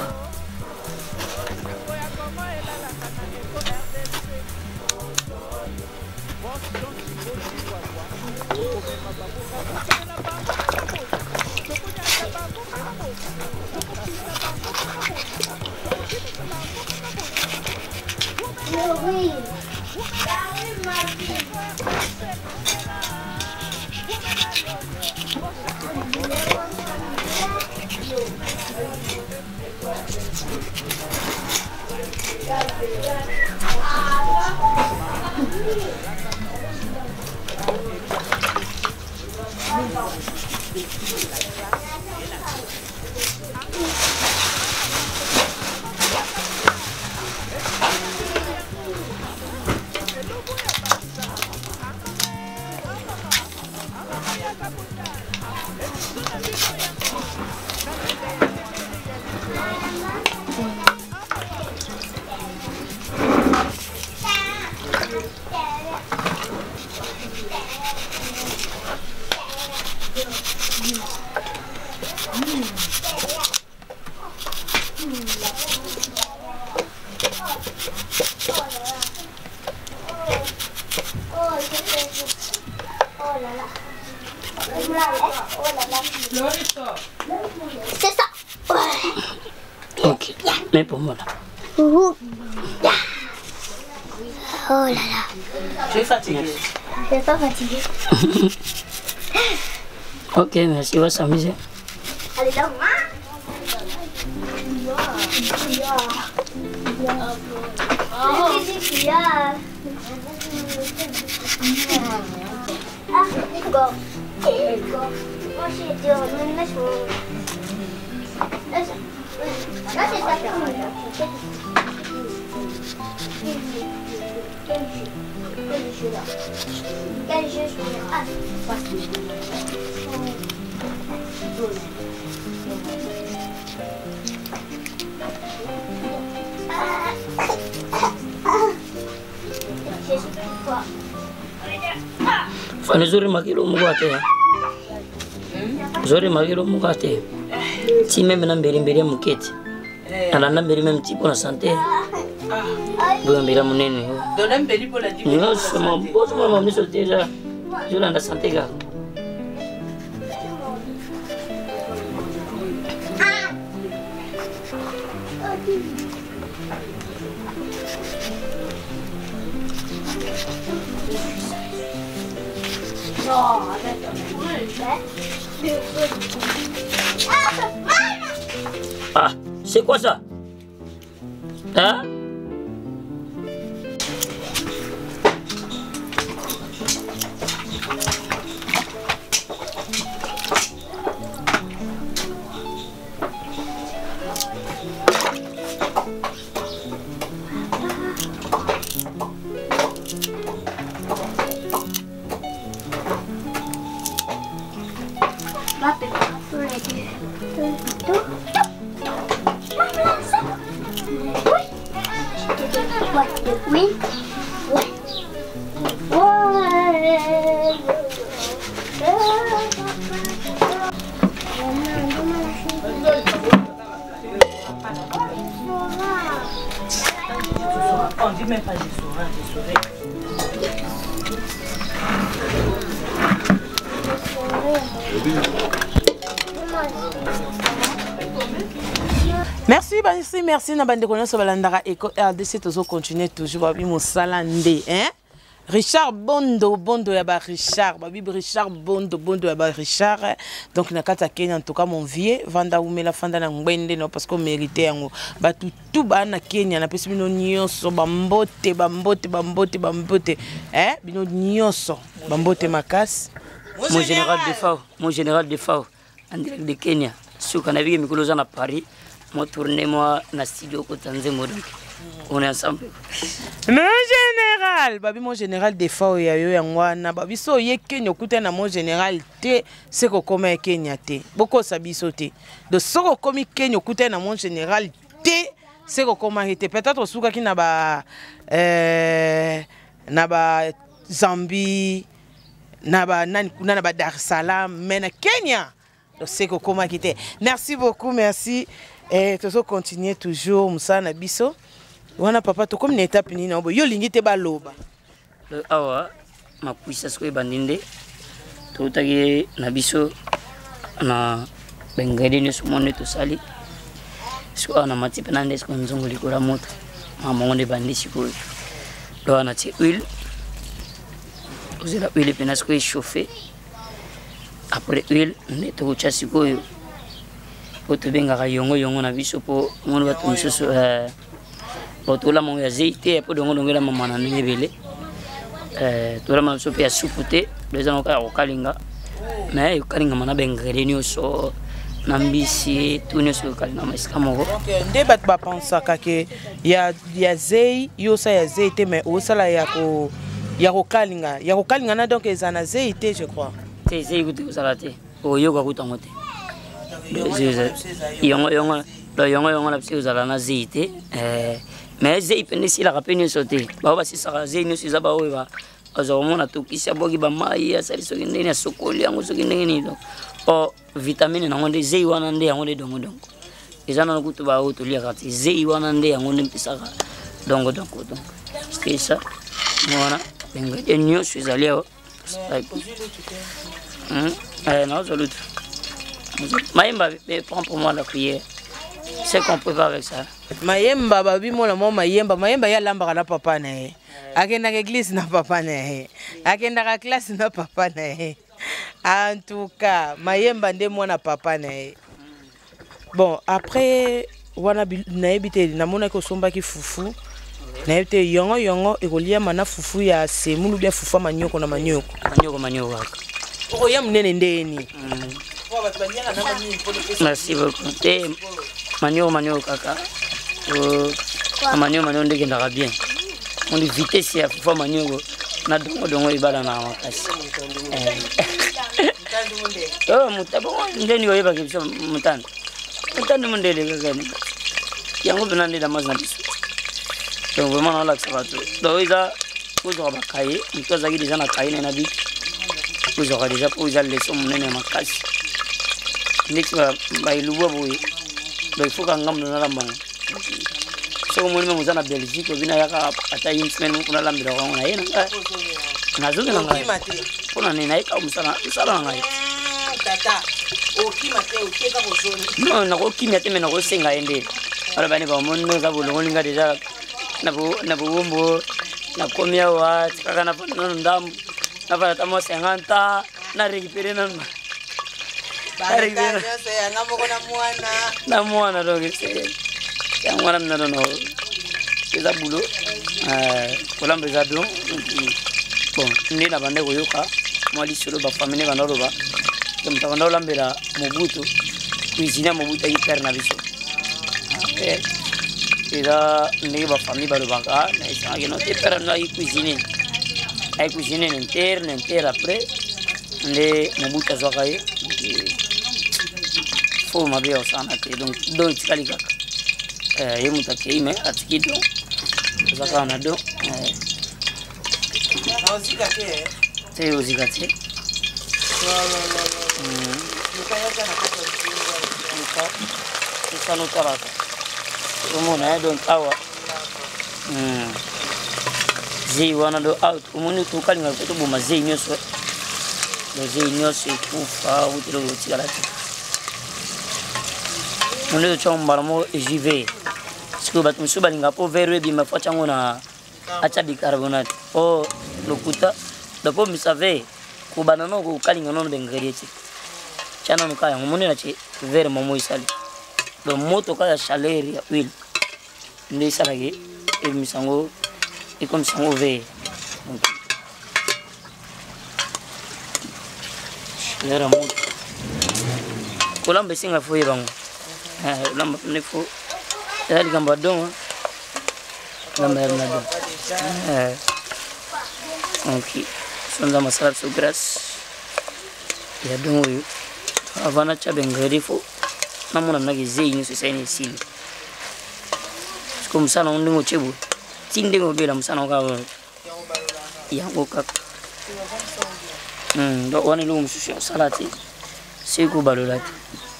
C'est ça. Ok, mais pour moi là. Oh là là. Tu es fatigué? Je suis pas fatiguée. Ok, merci, on va s'amuser. Allez, là. Quel jeu je veux? Ah, Fane zuri makilo mugate. Zuri makilo mugate. Si même na mberi mukete. Ana na mberi même tipo na santé. Bon mbera munene. Dona mberi pour la division. Non, c'est mon boss m'a mis sur déjà. Je la santé gars. Ah, c'est quoi ça? Hein? Oui. On dit même pas des sourires, des sourires. Merci na bande kono so balandaka Eco RDC tozo continuer toujours ba bi mosala nde hein Richard Bondo yaba Richard babibi Richard Bondo yaba Richard donc nakata Kenya en tout cas mon vieux vanda umela fanda na ngwende no parce que mérité yango batu tout ba na Kenya na pesi bino nyonso bambote bino nyonso bambote makasi mon général de FAO en direct de Kenya suka na bigi mikolo na Paris moi tourner moi na studio ko Tanzania donc on est ensemble. Mon général de FAO ya yo yangwana babi so ye Kenya kuta na mon général te seko koma Kenya te boko sabiso te de soko komi Kenya kuta na mon général te seko koma te peut-être suka ki na ba Zambie na ba nani kuna na ba Dar es Salaam mais na Kenya de seko koma te. Merci beaucoup, merci et toujours continuer toujours musana biso. Wana papa to comme n'étape ni na bo yo lingi te baloba awa ma puissance ko bandinde to tagi na biso na bengade ni sumone to sali so ana mati penande ko nzongo likora moto mama ngone bandisi ko do ana ti huile uzela huile penas ko chauffer après huile ne to chasi ko yo to benga yongo na biso po ngone ba to miso Autola mon yazite pour dongo la maman na nebele tola ma sope ya supute les ans au kalinga mais au kalinga mana bengere ni so nambisi tuni so kalinga maska moko nde bat ba pensa ke ya zei yo sa ya zeite mais au sala ya ko kalinga na donc ezana zeite je crois c'est zei ko sala te o yo ko kutangote yongo la psi uzala na zeite mais zei penesi la rapeni sauté ba ba sisa zei no siza ba oba azomona tukisha bogi ba mai ya sali soki ndeni sokoli yango soki ndeni donc o vitamine na ngonde zei wana nde yango dongo ezana na kutu ba oto lia kati zei wana nde yango ndempisa dongo c'est ça voilà benga nyo suzalia non salut Maïmba prend pour moi la prière. C'est qu'on peut pas avec ça. Maïmba babi mo la mo Maïmba ya lamba na papa na ye. Akenda ke église na papa na ye. Akenda ka classe na papa na ye. En tout cas, Maïmba nde mo na papa na ye. Bon, après wana na ebité na mona ko somba ki fufu. Na ebité yongo ekolia mana fufu ya semulu bien fufu manyoko na manyoko. Manyoko. O ya mnene ndeni. Merci beaucoup. Manio kaka. Manio ndenge ndaka bien. On dit vitesse ya fufa manio na dongo ibala na makasi. Oh mutabo ndeni yo yeba kibisa mutando. Mutando mundele kaka. Yango benande da mazana biso. Donc vraiment on l'axe pas tout. Donc iza kuzo bakaye, mtoza gidi sana kaine na bi. Kuzo déjà pour iza leçon munene makasi. Next ba iluwa boy. Il faut qu'on gagne dans la main. Si on est en Belgique, on a ata une semaine pour la lambe on a une. Na zone na ngai. Kuna ni naika umsala ngai. Tata. Okimate okeka bozoni. Non, na okimate me na kosenga ende. Ala bani ba monno za bolongo nga deja na bombo na komia wa kaka na ndam na va tamo 50 na récupérer na na mwana donc c'est mwana non c'est ça boulot pour l'embeza donc bon ni na bande koyoka moi li solo ba famille ba noroba comme ta bande lambela mobutu cuisine mobutu yi père na biso et là ni ba famille ba lobaka na isa que non te père na yi cuisine interne après les mobutu azokaye faut m'avoir ça donc tikali kaka ye mutake ime atikido zaka na do ozikate c'est ozikate ça nous taraka umona donc awa zi wana do out umuni tukali ngakuto boma zi nyoso kufa utilo tikala on est au Marmo et j'y vais. Parce que je suis allé à Verre et je me fais un acha bicarbonate. Oh, lokuta dapo mi savait ko banana ko kalinga non d'ingrédients chana no kaya ngomone na che verre momo isali do moto kaya chaleur ya huile ndi salage e misango e comme sango ve donc chaleur moto ko lambe singa fo yebango lamba ne fo dali gamba don lamba na don ok sonda masala so grasse ya don yo avana chabe ngari fo namona nage zeini so sai ni sili comme ça non ndingo chebo tinde ngo bela musana ka ya ngoka do wani lu musushi salati siko balolati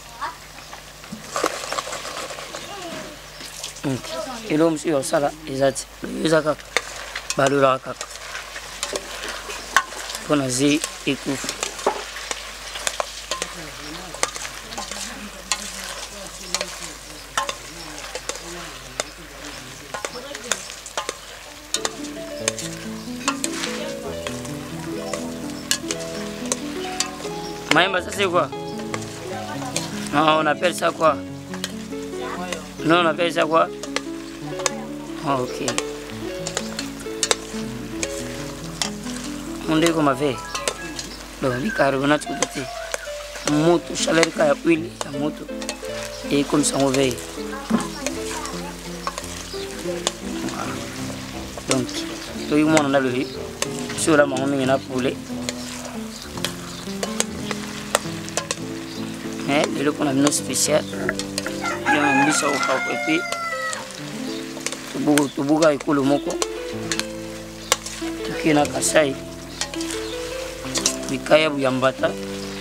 ilo musushi sala ezati yuzaka balola kaka kona zi ekufu Maïmba, ça c'est quoi? Non, on appelle ça quoi? Non, on appelle ça quoi? Oh, ok. On dit qu'on m'avait. Donc, il y a carbonate tout petit. Moto, chaleur, il y a huile, il y a moto. Et comme ça, on veille. Donc, tout le monde a le riz. Sur la maman, il y a un poulet. Le look on a mis spécial. Il y a un bis au cap et puis tout bouga et coule moko. Tout qui na kasai. Mikaya buyambata.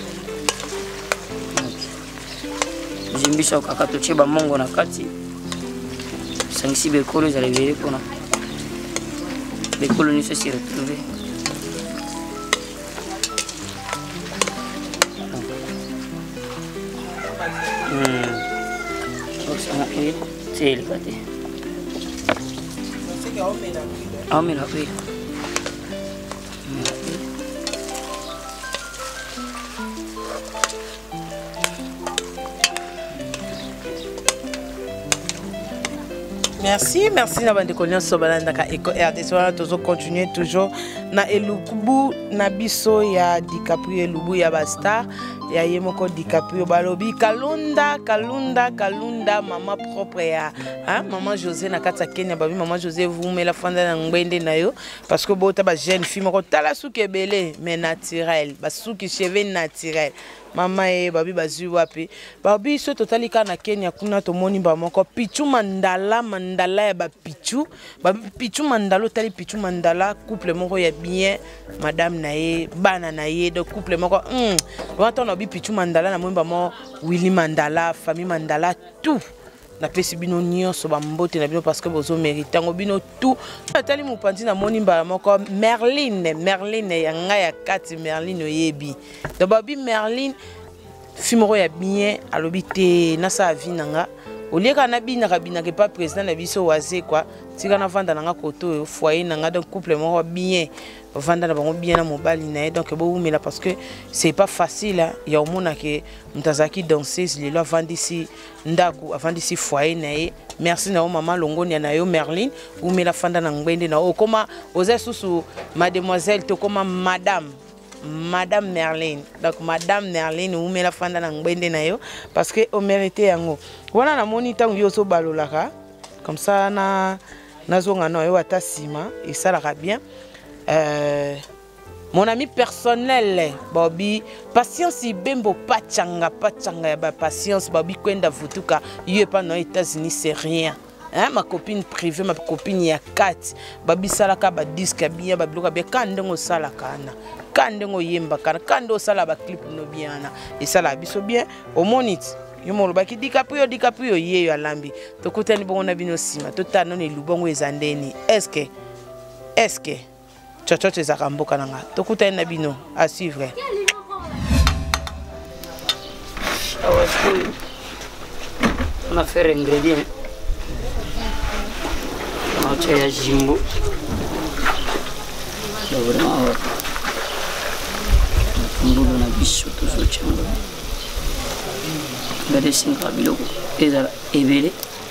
Jimbisa au kakato cheba mongo na kati. Sangisi bekolo za levere kona. Bekolo ni se s'y retrouver. C'est le gâté. Ah, mais la paix. Merci, merci na bande konya sobalanda ka Eco RDC wana tozo continuer toujours na elukubu na biso ya DiCaprio elubu ya bastar ya yemoko DiCaprio balobi kalunda mama propre ya maman José na kata Kenya babi maman José vumela fanda na ngwende na yo parce que bota ba jeune fille moko tala suki belé mais naturel ba suki cheveux naturel mama e babi bazui wapi babi so totali kana Kenya kuna to moni ba moko pichu mandala ya ba pichu babi pichu mandalo tali pichu mandala couple moko ya bien madame na ye bana na ye de couple moko wata na bi pichu mandala na mwemba mo Willy Mandala famille Mandala tout na pesi bino nyonso ba mbote na bino parce que bozo mériter ngo bino tout tali mupandi na moni ba moko Merlin ya nga ya kati Merlin oyebi do babi Merlin fimoro ya bien alobi te na sa vie nanga olieka na bina kabina ke pas président na biso waze quoi tika na vanda nanga koto foyer nanga donc couple moko bien vanda na bango bien na mobali na donc bo umela parce que c'est pas facile ya omona ke mtazaki danseuse lelo avandisi ndaku avandisi foyer na ye merci na maman longoni na yo Merlin umela fanda na ngwende na okoma oza susu mademoiselle to koma Madame Merlin. Donc Madame Merlin ou me la fanda na ngwende na yo parce que o mérité yango. Wana na moni tango yo so balolaka comme ça na zonga no yo ata sima et ça la bien. Mon ami personnel Bobby patience bembo pachanga ya ba patience Bobby kwenda vutuka yo pas no États-Unis c'est rien. Hein, ma copine privée, ma copine ya 4 babi salaka ba disque bien ba bloka bien kandengo salaka na kandengo yemba kana kando sala ba clip no bien na et ça la biso bien au monite yo mo ba ki DiCaprio ye yo alambi to kutani bongo na bino sima to tano ne lubongo ezandeni est-ce que chochote za kamboka nanga to kutani na bino à suivre on a fait ingrédients on a jimbo vraiment mbulu na biso tozocanga ngade singa biloko ezala ebele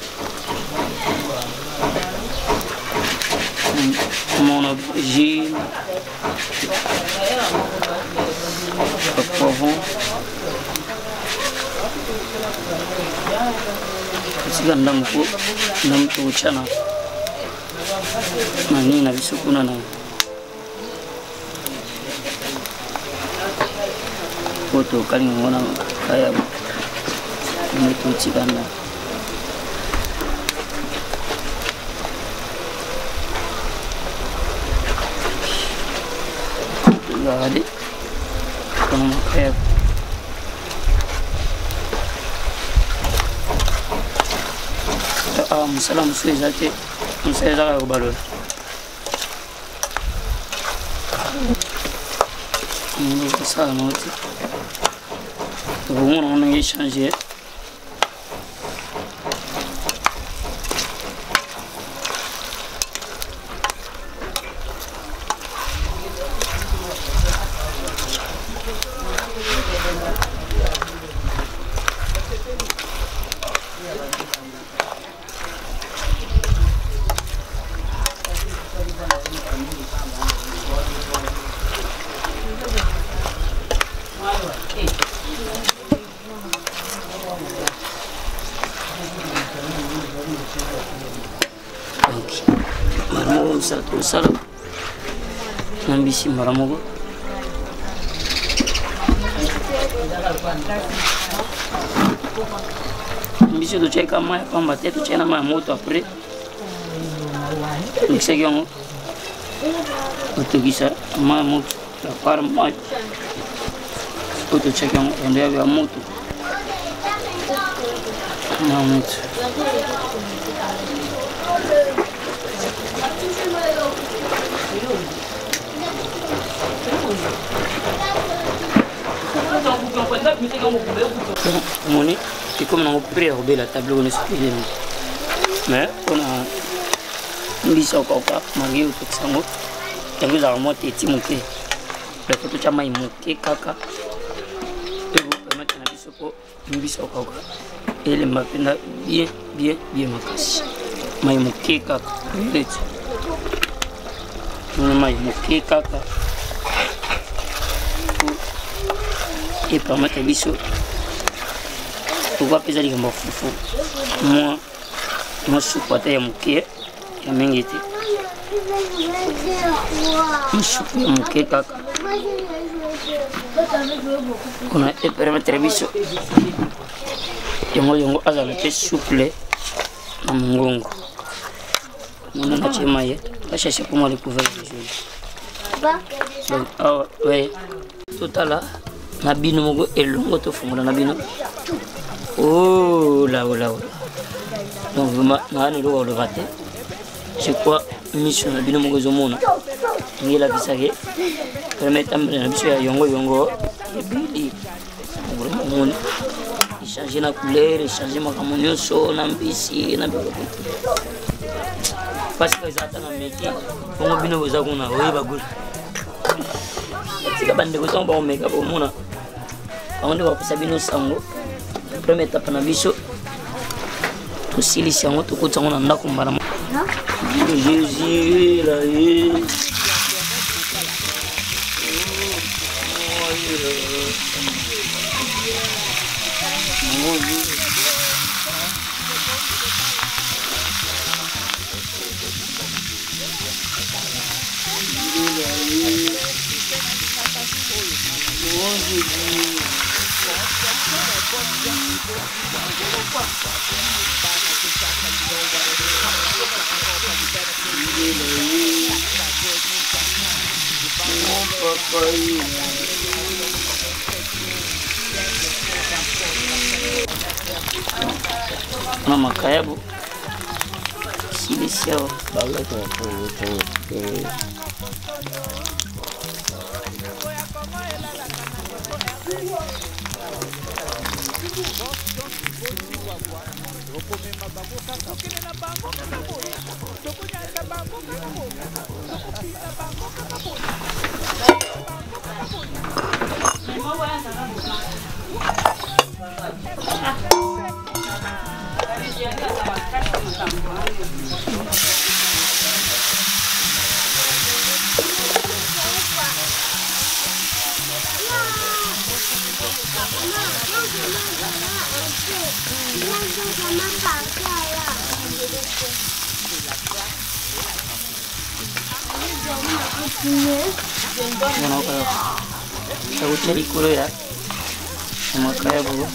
mon aubergine poivron sika ndamu tocana na nini na biso kuna na foto kalinga ngona kaya metu chikana ngade kono kaya musala musueza te musueza ka kubalo ça non vraiment on a échangé sala nambisi maramogo mbisi tu cheka mai pamba te tu chena mai moto après l'execution tu gisa mai moto la par mai tu cheka onde aveva moto na moto Moni, et comme on a pris la table, on est supérieur. Mais on a mis ça au coca, marié au tout ça. Et vous avez monté Timothée. Le photo de Maï Mouké, Kaka. Et vous permettez à Bissoko, une bis au coca. Et les mapina bien, ma casse. Maï Mouké, Kaka. Maï Mouké, Kaka. Et permettre à Bissoko. Pourquoi pesa les gambas foufou? Moi, je suis pas très mouqué, il y a mengete. Je suis pas mouqué, kaka. On a permettre à biso. Yongo azalete souple na mungongo. On a acheté maille. La chercher pour moi les couverts de jeu. Ah ouais. Tout à l'heure, na bino mogo elongo to fungola na bino. Oh là. Donc, le raté. Je crois mission de Bino Mogozomona. Il y a la visage. Permettre à M. Yongo. Il change la couleur, il change ma camonio, son ambition. Parce que ça a un métier. Pour Bino Gozagona, oui, bagul. C'est la bande de Gozon, bon, mais pour Mona. On doit passer Bino Sango. Première étape na biso to silisi yango to kotsango na ndako mbala Jésus là Mama kayabu silisia bala to Bueno, te gusta el culo ya. Como cae poco.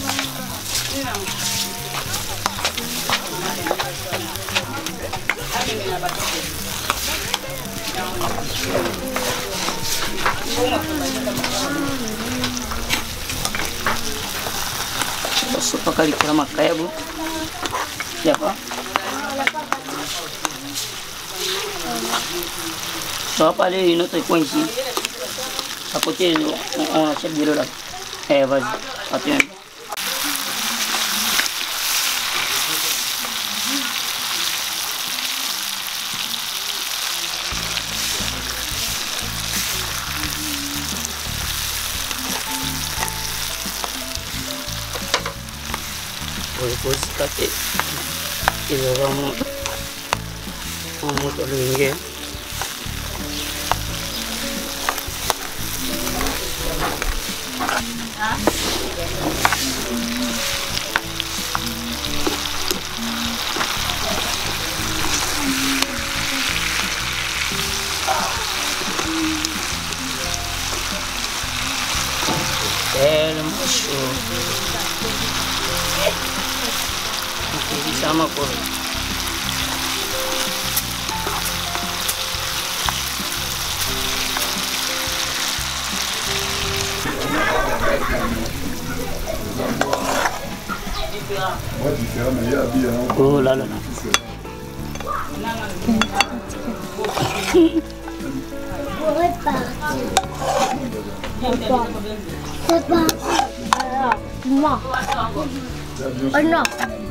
Sopa kali kura makaya bu. Siapa? Sopa deh ini tuh kunci. Aku tuh on achète du là. Vas-y, attends. Depois kate isso vamos linguer. Macho. Sama por. Oh là là. Pour répartir. C'est pas. Moi. Oh non.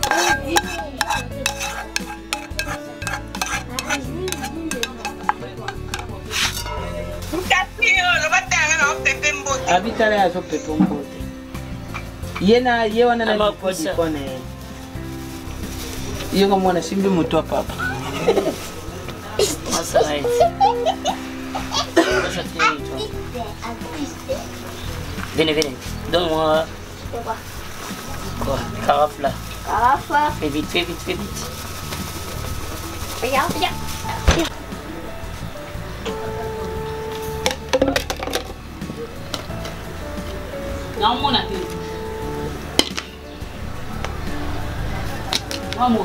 Abitale azo pepe mbote. Yena ye wana na mapodi kone. Yego mwana simbi mutwa papa. Masai. Venez. Donne-moi. Quoi? Carafe là. Carafe. Fais vite. Regarde. Non, mon ami. Vamos.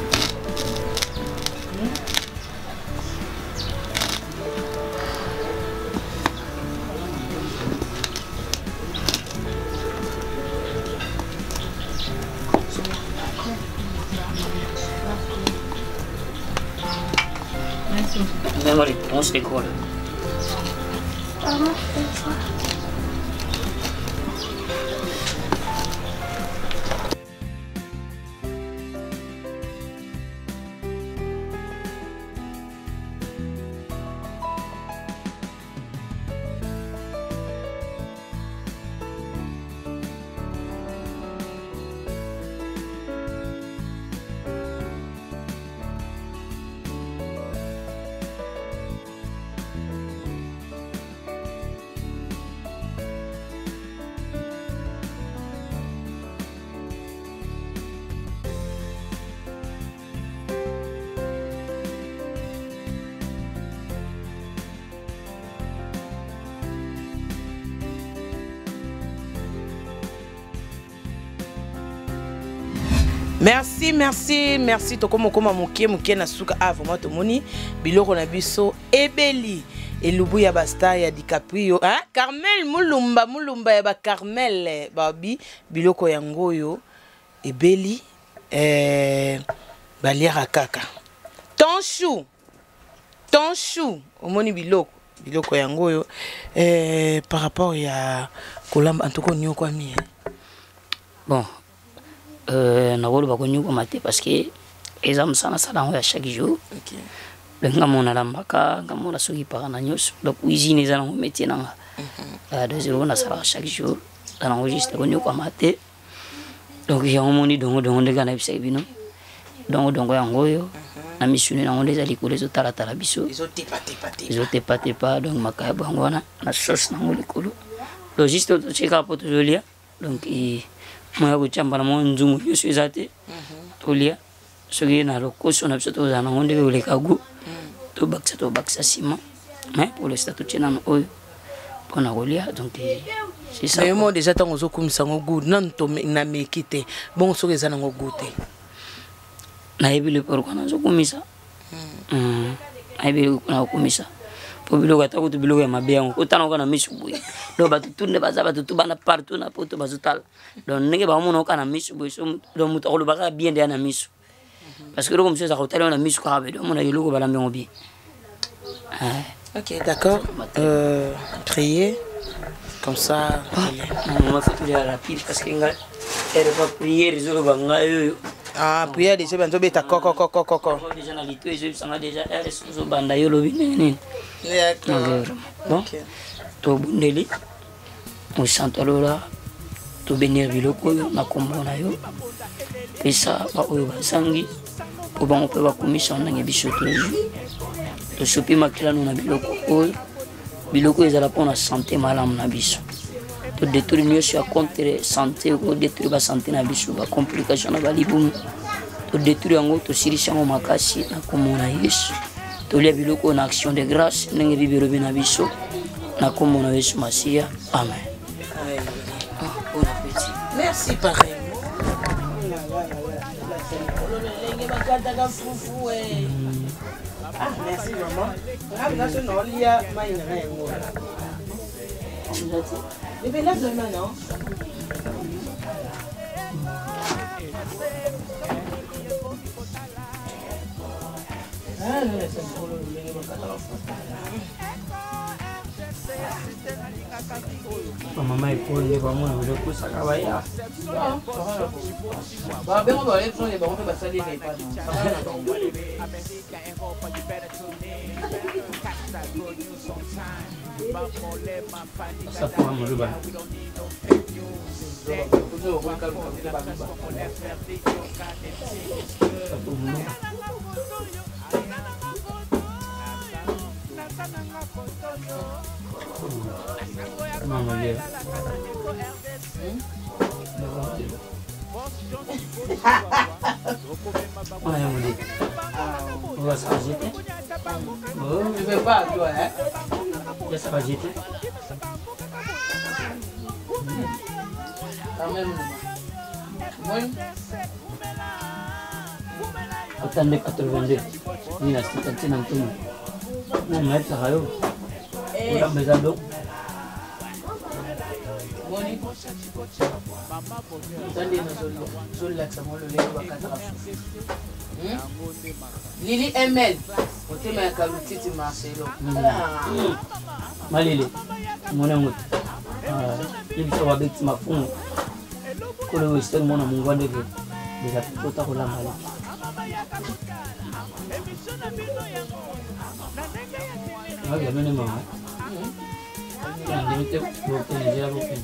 Memory, on se décolle. Merci tokomokoma mokie na suka vraiment tomoni biloko na biso ebeli elubu ya basta ya DiCaprio hein Carmel mulumba ya ba Carmel babi biloko yango yo ebeli baliera kaka ton chou omoni biloko yango yo par rapport ya kolamba en tout cas nyo kwa mi Bon na rôle ba konyu ko mate parce que exam sana ya chaque jour. OK. Le ngamona lambaka ngamona soki para na nyos donc cuisine za na métier nanga. De zéro na sala chaque jour. Dans enregistre konyu ko mate. Donc j'ai moni dongo de gana bisa bino. Dongo yango yo. Na misuni na onde za likolo zo tala biso. Izote pas donc makaya bangwana na sauce na likolo. Donc juste cheka poto jolia. Donc moi kuchamba na monzungu yo suizate tolia soki na lokoso na biso tozala nango ndenge oleka gu tobakisa nsima mais pour l'instant totie nano oyo mpona kolia donc c'est ça mais moi déjà ntango ozokumisa yango gu nanu nameki te bongo soki eza nango gu te nayebi le pourkui nazokumisa nayebi nakokumisa po biloko ata kutu biloko ya mabe yango otala oka na misu boye donc bato tu nde baza bato tu bana partout na poto bazotala donc ndenge bamona oka na misu boye donc moto akolobaka bien nde ya na misu parce que eloko mosusu ezaka kotala na misu kaka be domona eloko balambi yango bien. Ok, d'accord. Prier comme ça. On va faire rapide parce que elle va prier les autres vont. Ah, prier déjà ben to beta koko. Déjà na lito je sanga déjà elle so banda yo lobi nini. D'accord. Bon. To bundeli. On chante là. To bénir biloko na kombo na yo. Pesa ba oyo basangi. Ko ba on peut ba commission na ngebiso tous les jours. To chopi makila no na biloko oyo. Biloko ezala pona santé malamu na biso. To détruire mieux sur contre santé ou détruire ba santé na biso ba complication na balibumu. To détruire yango to sirisha ngo makasi na komona Yesu. To lia biloko na action de grâce ndenge bibero bina biso na komona Yesu Masia. Amen. Bon appétit. Merci pareil. Ah, merci maman. Ah, là, je n'en lis pas. Mais bien là, demain, non? Ah, non, c'est pour le maman est pour les mamans, le coup ça va y aller. Bah, bien, on va aller prendre les ballons, on va salir les pas. Ça pour un peu bas. On va s'agiter. Tu veux pas, toi, hein? Ça va jeter. Quand même. Oui. Attendez 82. Ni la cité dans tout. Non, mais ça va. On a besoin d'eau. Lili ML. Otema ya kalutiti Marcelo. Malili. Mwanangu. Hivi sawa beti mafungu. Kule western mwana Mungu ndege. Bila kutota kula mali. Aga mene mama. Ndimite bokene jira bokene.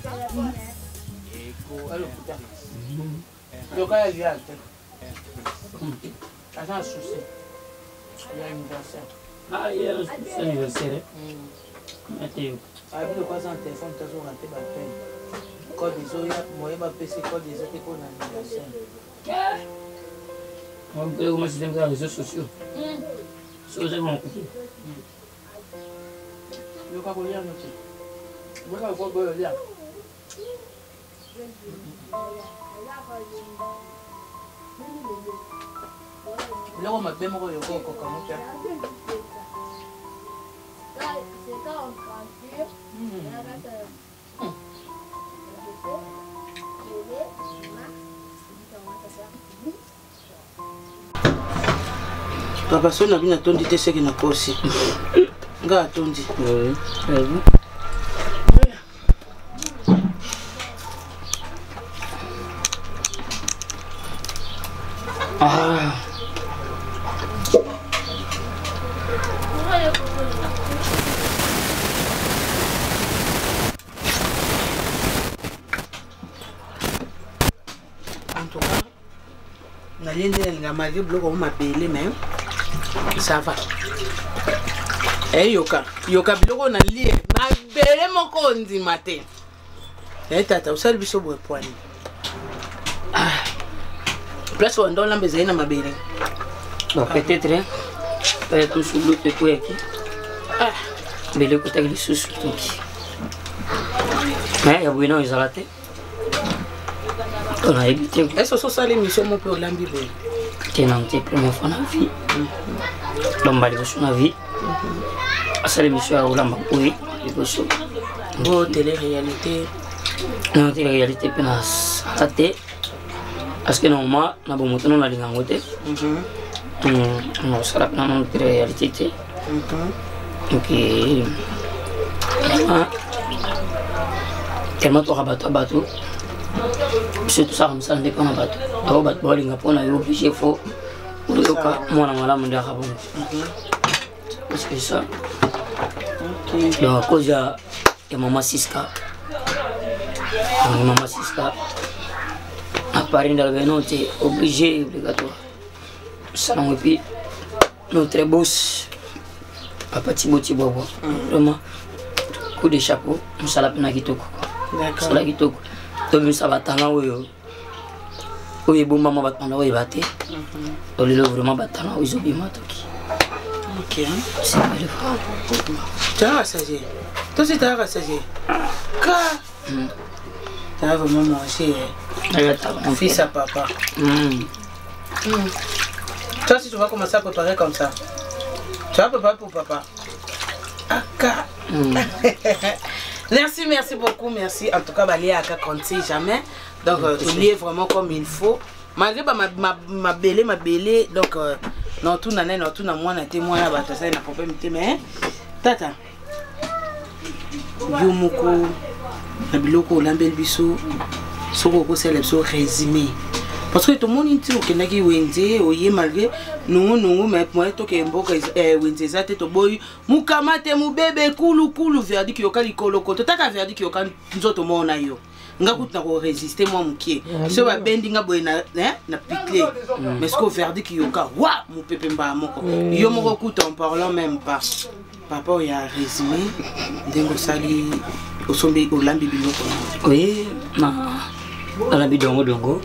Allo putain. Yoka ya liate. Attends, souci. Il y a un anniversaire. Ah, il y a un anniversaire. Mathieu. Ah, il y a un téléphone qui a raté ma peine. Code des oya, moi, je vais passer code des autres pour l'anniversaire. On peut commencer dans les réseaux sociaux. C'est mon côté. Je ne vais pas lire notre. Je ne vais pas lire. Là, on m'a bien mangé le coco comme ça. Papa, si on a bien attendu, tu sais qu'il n'a pas aussi. Nga attendu. Oui. Ah. En tout cas, on a l'idée marié bloc on m'a payé mais ça va. Eh yoka biloko na lie ma bele moko ndi matin. Eh tata usali biso boye poani. place où on donne l'embezé na mabele. Donc peut-être peut-être sur l'autre côté qui mais le côté qui sous donc mais il y a beaucoup de gens on a évité est-ce que ça l'émission mon pour l'ambi boy c'est non c'est première fois dans la vie donc bah l'émission dans la vie ça l'émission à Olamba oui l'émission beau télé-réalité non télé-réalité penas tâté parce que normalement na bon moto non la ligne en côté non ça la non télé-réalité ok tellement tu rabattes bateau c'est tout ça comme ça dépend de bateau alors bateau bowling après on a obligé faut le cas moi on a mandé à rabon parce que ça ok donc à cause de maman Siska à Paris dans le Bénin t'es obligé obligatoire ça non et puis notre boss papa Tiboti Bobo vraiment coup de chapeau on s'ala pena kitoko d'accord la kitoko donc ça va tanga oui bon maman va tanga oui baté on le vraiment batana ils ont bien matoki ok c'est pas le fond tu as rassasié toi c'est t'as rassasié quoi t'as vraiment mangé mon fils à papa toi si tu vas commencer à préparer comme ça tu vas préparer pour papa Aka. Merci beaucoup, merci. En tout cas, Balia Aka compte jamais. Donc, tu lis vraiment comme il faut. Malgré ma belle, donc, non, tout n'a moi, n'a témoin là, ça n'a problème, mais, tata. Yomoko, Nabiloko, Lambel Bissou, Soko, c'est le résumé. Parce que tout le monde dit que naki wenze oye malgré nous mais moi to ke mboka wenze za te to boy mukamate mu bebe kulu verdi ki yoka likolo ko to taka verdi ki yoka nzoto mona yo ngakuta ko résister moi mukie so ba bendi nga boy na na piqué mais ce que verdi ki yoka wa mu pepe mba moko yo moko kuta en parlant même pas papa il a résumé ndengo sali osombe olambi biloko oui na la bidongo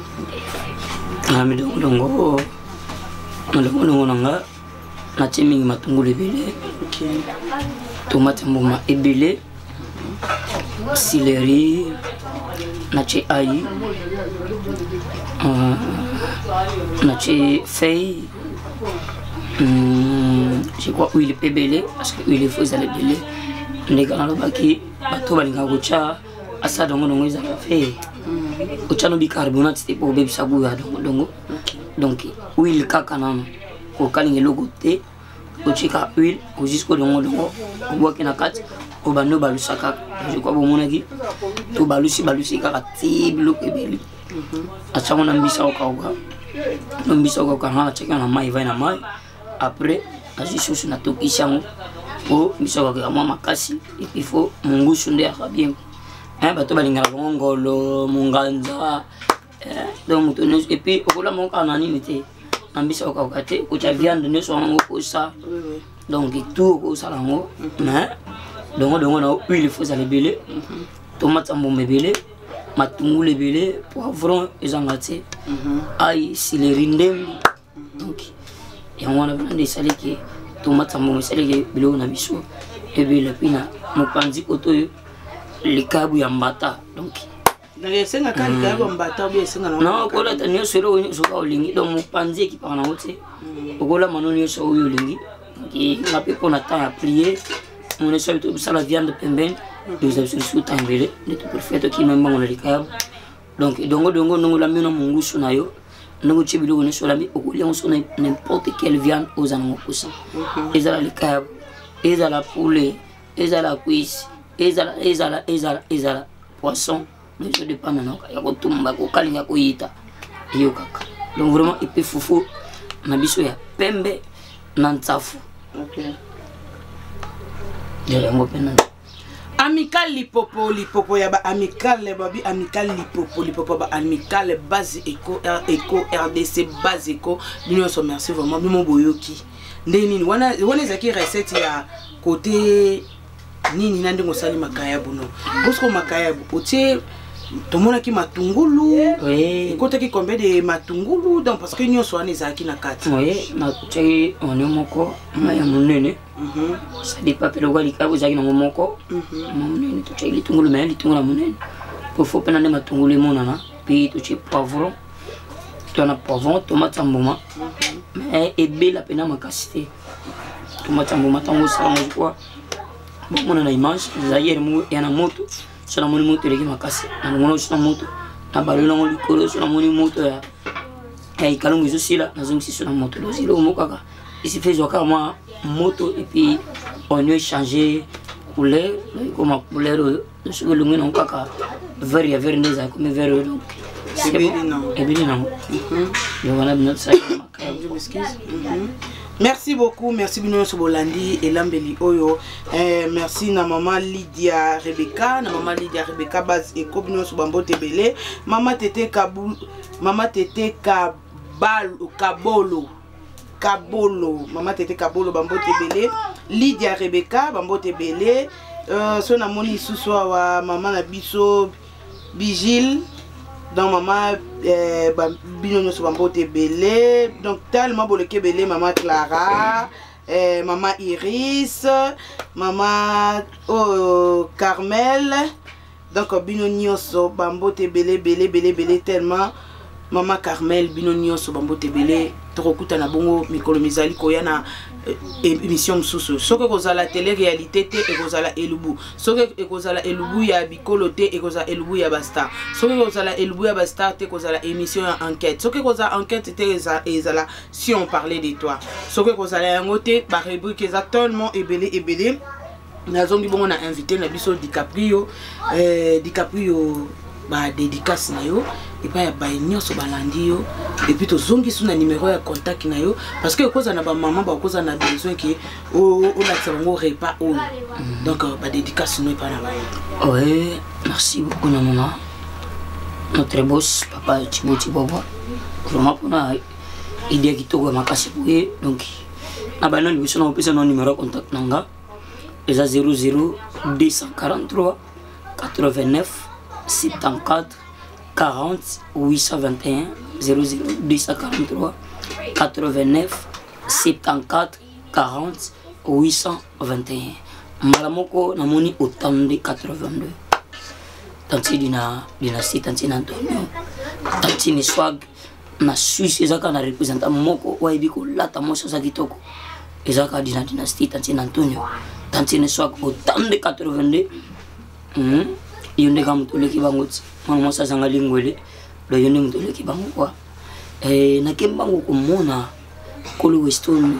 midongo nanga na timingi matungulu ebele tomate mbuma ebele céleri na ti ail na ti feuille je crois huile ebele parce que huile faut ezala ebele ndenge nalobaki bato balingaka kotya asa dongo ezala feuille ochano bicarbonate c'est pour bébé sabouya donc huile kaka nano ko kalinge logo te ochika huile jusqu'au dongo o boki na kati o bando balusaka je crois bomonaki to balusi kaka tiblo ebeli achamo na mbisa okauka no mbisa okauka na cheka na mai vai na mai après azisusu na tokishango o mbisa okauka mwa makasi et il faut mungusu nde akabien bato balingaka ngolo munganza donc et puis okola monka na nini te ambisa okauka te kocha viande ne so ngo kosa donc tout ko sala ngo mais dongo na huile faut ça lebele tomate mbombe ebele matungulu ebele poivron ezangati ail céleri ndembi donc yango na bande saliki tomate mbombe saliki bilo na biso ebele pina mopanzi koto les cabos y mbata donc non kola tani sero soka olingi donc mopanzi qui parle en haut okola manoni so olingi qui ngape ko na temps à prier on est sur tout ça la viande pembeni nous avons sur temps belé de tout parfait qui même on les cabos donc dongo la mino mungusu na yo ndongo chibilo ne so la mi okolia on so n'importe quelle viande aux animaux poussants ils ont les cabos ils ont la poulet ils ont la cuisse ezala poisson mais je dépend maintenant ya kotumba ko kalinga ko yita iyo kaka donc vraiment il peut fufu na biso ya pembe na ntsafu OK ya ngo pena amical lipopo ya ba amical babi amical lipopo ba amical base eco RDC base eco bino so merci vraiment bimo boyoki ndeni wana ezaki recette ya côté nini nande ngosali makaya bono bosko makaya otie tout le monde qui matungulu. Oui. Et quand qui combien de matungulu donc parce que nous sommes les qui na kati. Oui, na tchai on est moko, ma ya munene. Ça dépend de quoi lika vous avez na moko. Munene tu tchai litungulu mais litungulu munene. Pour faut penane matungulu monana, puis tu tchai poivron. Tu as poivron, tomate amboma. Mais et belle la pena makasité. Tomate amboma tango ça quoi. Bon on a image, zaire mu ya na moto. Sur la monnaie moto, les gens cassé. On a sur la moto. On a balayé la monnaie sur la monnaie moto. Et il calme aussi là. Nous sommes sur la moto. Là, il il s'est fait jouer carrément moto et puis on a changé couleur. Comme couleur, sur le monde on caca vert, vert nez comme vert donc. C'est bien non. Et bien non. Donc on a notre sac. Je m'excuse. Merci beaucoup, merci Bino Sobolandi et Lambeli Oyo. Merci na maman Lydia Rebecca, base et Kobino Sobambo Tebele, maman Tete Kabul, maman Tete Kabolo, maman Tete Kabolo Bambo Tebele, Lydia Rebecca Bambo Tebele, son amoni suswa maman Nabiso Vigile. Donc maman Bino Sobambo Tebele, donc tellement beau le Kebele, maman Clara, maman Iris, maman Carmel, donc Bino Sobambo Tebele, belé tellement, maman Carmel, Bino Sobambo Tebele, Torokuta na bongo mikolo mizali koyana émission sous ce que vous avez la télé-réalité et vous avez Elubu. Ce que vous avez Elubu ya bikolo et vous avez Elubu ya basta. Ce que vous avez Elubu ya basta et vous avez émission enquête. Ce que vous avez enquête et si on parlait de toi. Ce que vous avez un côté par rubrique exactement ébélé. Nazongi bon on a invité na biso DiCaprio ba dédicace na yo et pas ya ba nyonso balandi yo et puis to zongi suna numéro ya contact na yo parce que cause na ba maman ba cause na besoin que o la tsango repas o donc ba dédicace no pas na ba. Oui, merci beaucoup na maman. Notre boss papa Chiboti Bobo. Vraiment pour na idée qui to makasi poué donc na ba non biso na opesa no numéro contact nanga. Eza 00 243 89 74 40 821 00 243 89 74 40 821 Malamoko namoni otande 82 tanti dina si tanti Antonio tanti ni swag na Suisse ezaka na representant moko wa ebiko lata moso za kitoko ezaka dina dynastie tanti Antonio tanti ni swag otande 82 yonde kam to leki bangot mama sa sanga lingwele do yonde to leki bango kwa na kembango kumona kolo Weston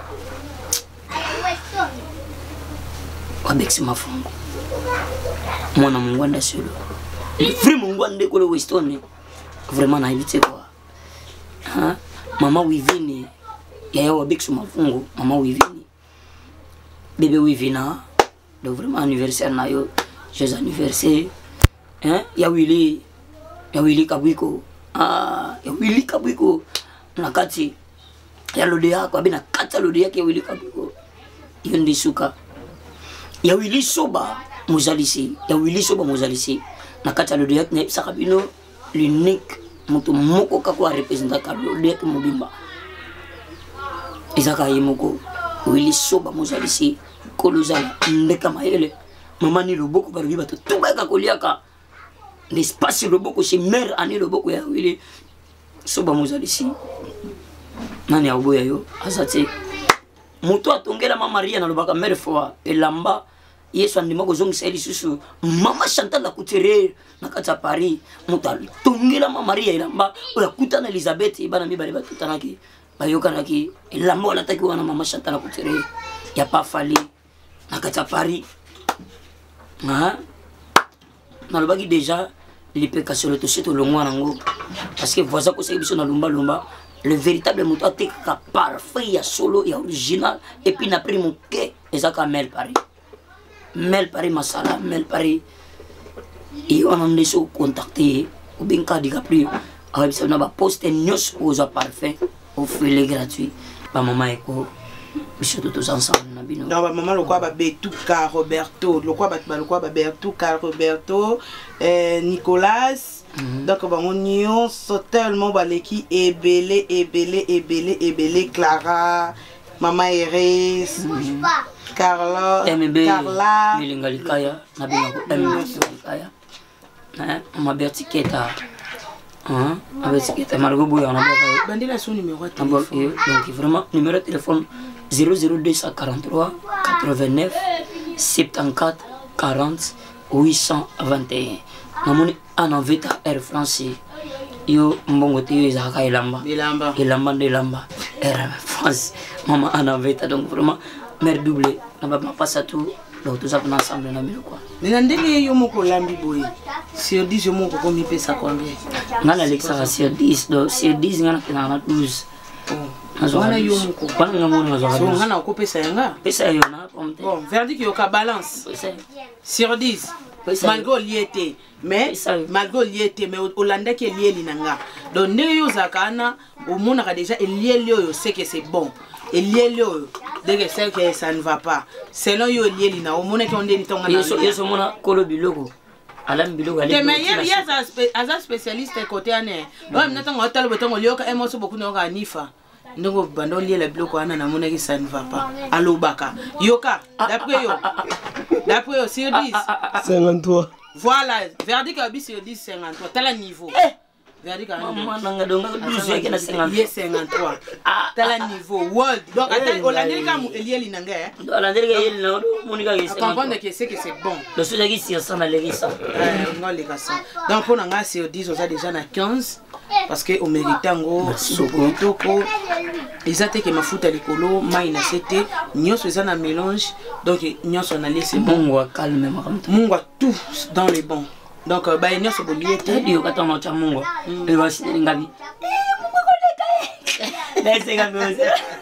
wabex mafungo mwana mungwanda solo free mungwande kolo Weston vraiment na ibite kwa mama wivini ya wabex mafungo mama wivini bébé wivina do vraiment anniversaire na yo joyeux anniversaire ya Willy Kabwiko ya Willy Kabwiko na kati ya lodea kwa bina kata lodea ya Willy Kabwiko yondi suka ya Willy Soba mozalisi na kata lodea na sakabino l'unique moto moko kakwa representa ka lodea ke mobimba izaka yimoko Willy Soba mozalisi kolozala ndeka mayele maman ni loboko barubi bato tubaka koliaka l'espace loboko chez mère ani loboko ya Willy Soba mozalisi nani ya boya yo azate moto atongela mama Maria na lobaka mère fois elamba yesu andima ko zongisa elisusu mama Chantal la Couture na kata Paris moto atongela mama Maria elamba oya kutana Elizabeth bana mibale batutanaki bayokanaki elamba wala taki wana mama Chantal la Couture ya pas fali na kata Paris na lobaki déjà les pécats sur le touché tout le mois nango parce que voisin ko c'est biso na lumba le véritable moto atekaka parfait ya solo ya original et puis na pris mon quai ezaka Mel Paris masala Mel Paris et on a laissé contacter ou bien ka DiCaprio avec ça na ba poste news aux parfait au filet gratuit ba maman eko biso tous ensemble na bino donc maman lokwa ba Betuka Roberto lokwa ba Betuka Roberto Nicolas donc bango nyonso tellement baleki ebele Clara Maman Iris Carla Milingalikaya na bino Milingalikaya ma Bertiketa avec Margot Bouya on a bandela son numéro de téléphone donc vraiment numéro de téléphone 00243 89 74 40 821 namoni anaveta Air France yo mbongo te yo ezaka elamba Air France maman anaveta donc vraiment mère doublée na ba passa tout donc tout ça ensemble na milo quoi mais ndenge yo moko lambi boye sur 10 yo moko komi pesa combien ngana Alexa sur 10 donc sur 10 ngana na 12 wana yo moko bana ngamona zo ngana ko pesa yanga pesa yo na pomte bon verdict yo ka balance sur 10 malgré liété mais malgré liété mais Hollande qui est lié linanga donc ndenge yo zakana au monde a déjà lié yo sait que c'est bon et lié yo dès que c'est que ça ne va pas selon yo lié lina au monde qui on dit tonga na yo mona kolo biloko alam biloko ale mais il y a un spécialiste côté ané donc maintenant on talo betongo lioka et moi so beaucoup n'aura nifa ndongo bando lié la biloko ana na mona qui ça ne va pas alobaka yoka d'après yo sur 10 53 voilà verdict abi sur 10 53 tel niveau verdict maman nanga donga 12 yake na 53 tel niveau world donc attends Hollande comme Eliel linanga Hollande Eliel na monika ki comprendre que c'est bon le sujet qui sur ça na lerisa non les gars donc pour nanga sur 10 on a déjà na 15 parce que au méritango sokotoko ezate ke mafuta likolo mai na sete nyonso eza na mélange donc nyonso na laisser bon mungwa calme mungwa tout dans les bons donc ba nyonso boliete dio katama cha mungwa e ba ngabi mungwa koleka laisse ngabi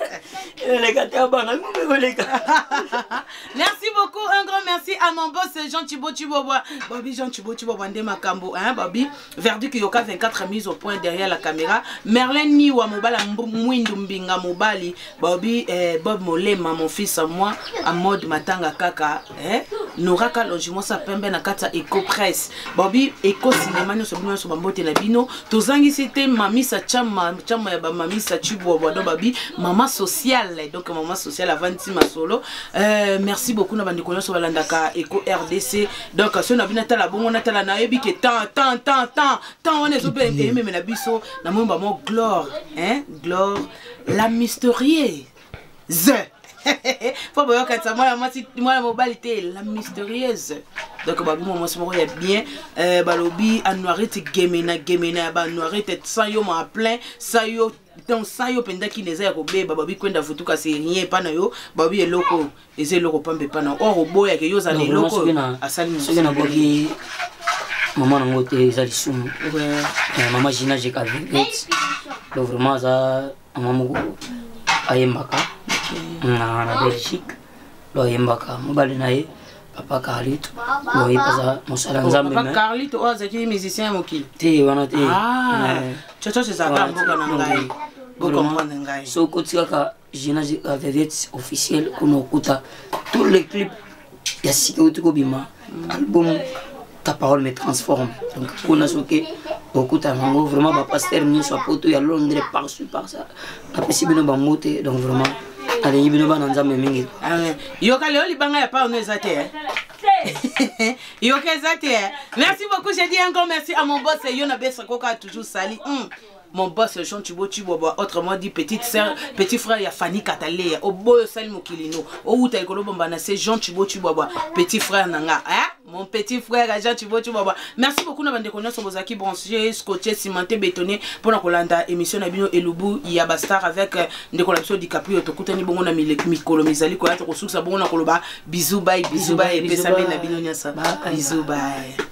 merci beaucoup, un grand merci à mon boss Jean Thibaut Chiboboa. Babi Jean Thibaut Chiboboa Ndé Makambo, hein Babi. Verdict Yoka 24 mise au point derrière la caméra. Merlin Niwa Mobala Mwindu Mbinga Mobali. Babi Bob Molema mon fils à moi à mode Matanga Kaka, hein. Noraka logement sa pembe na kata Eco Press. Babi Eco Cinéma no sobino so bambote na bino. Tozangi c'était mami sa chama ya ba mami sa Chiboboa do Babi maman sociale. Donc maman sociale avant ma solo merci beaucoup na bandi konyo so balandaka Eco RDC donc so na bina tala bongo na tala na yebi ke tant on est zo même na biso na momba mo Glore hein Glore la mystérieuse faut boyo katsa moi mobalité la mystérieuse donc babi mo mo ya bien balobi anuarite gemena ba anuarite sans yo ma plein ça yo donc ça yo penda ki neza ya kobeba babi kwenda futuka c'est rien pas na yo babi eloko eze eloko pambe pa na oro boya ke yo za eloko asali soki na boki maman nango te eza lisumu maman Gina jeka vivete donc vraiment za maman ayembaka na Belgique lo ayembaka mobali na ye papa Carlito lo yepaza mosala nzambe papa Carlito azaki musicien mokili te wana te chocho c'est ça mboka na ngai comprendre ngai so kotika Gina jeka vivete officiel kuno okuta tous les clips ya sika utiko bima album ta parole me transforme donc kuna soke okuta mango vraiment ba pasteur ni so poto ya Londres par ça la possible ba moté donc vraiment allez bino ba nzambe mingi yoka leo libanga ya pa on ezate yoka ezate merci beaucoup j'ai dit encore merci à mon boss Yona Bessa Koka toujours sali mon boss Jean Thibaut Chiboboa autrement dit petite sœur petit frère ya Fanny Katalea au boyo sali mokilino au uta ekolo bombana c'est Jean Thibaut Chiboboa petit frère nanga hein mon petit frère Jean Thibaut Chiboboa merci beaucoup na bande connaissance bozaki branché scotché cimenté bétonné pour na kolanda émission na bino elubu ya bastar avec ndeko la biso DiCaprio to kutani bongo na mikolo mizali ko ya to kosuka bongo na koloba bisous bye et pesa na bino nyasa bisous bye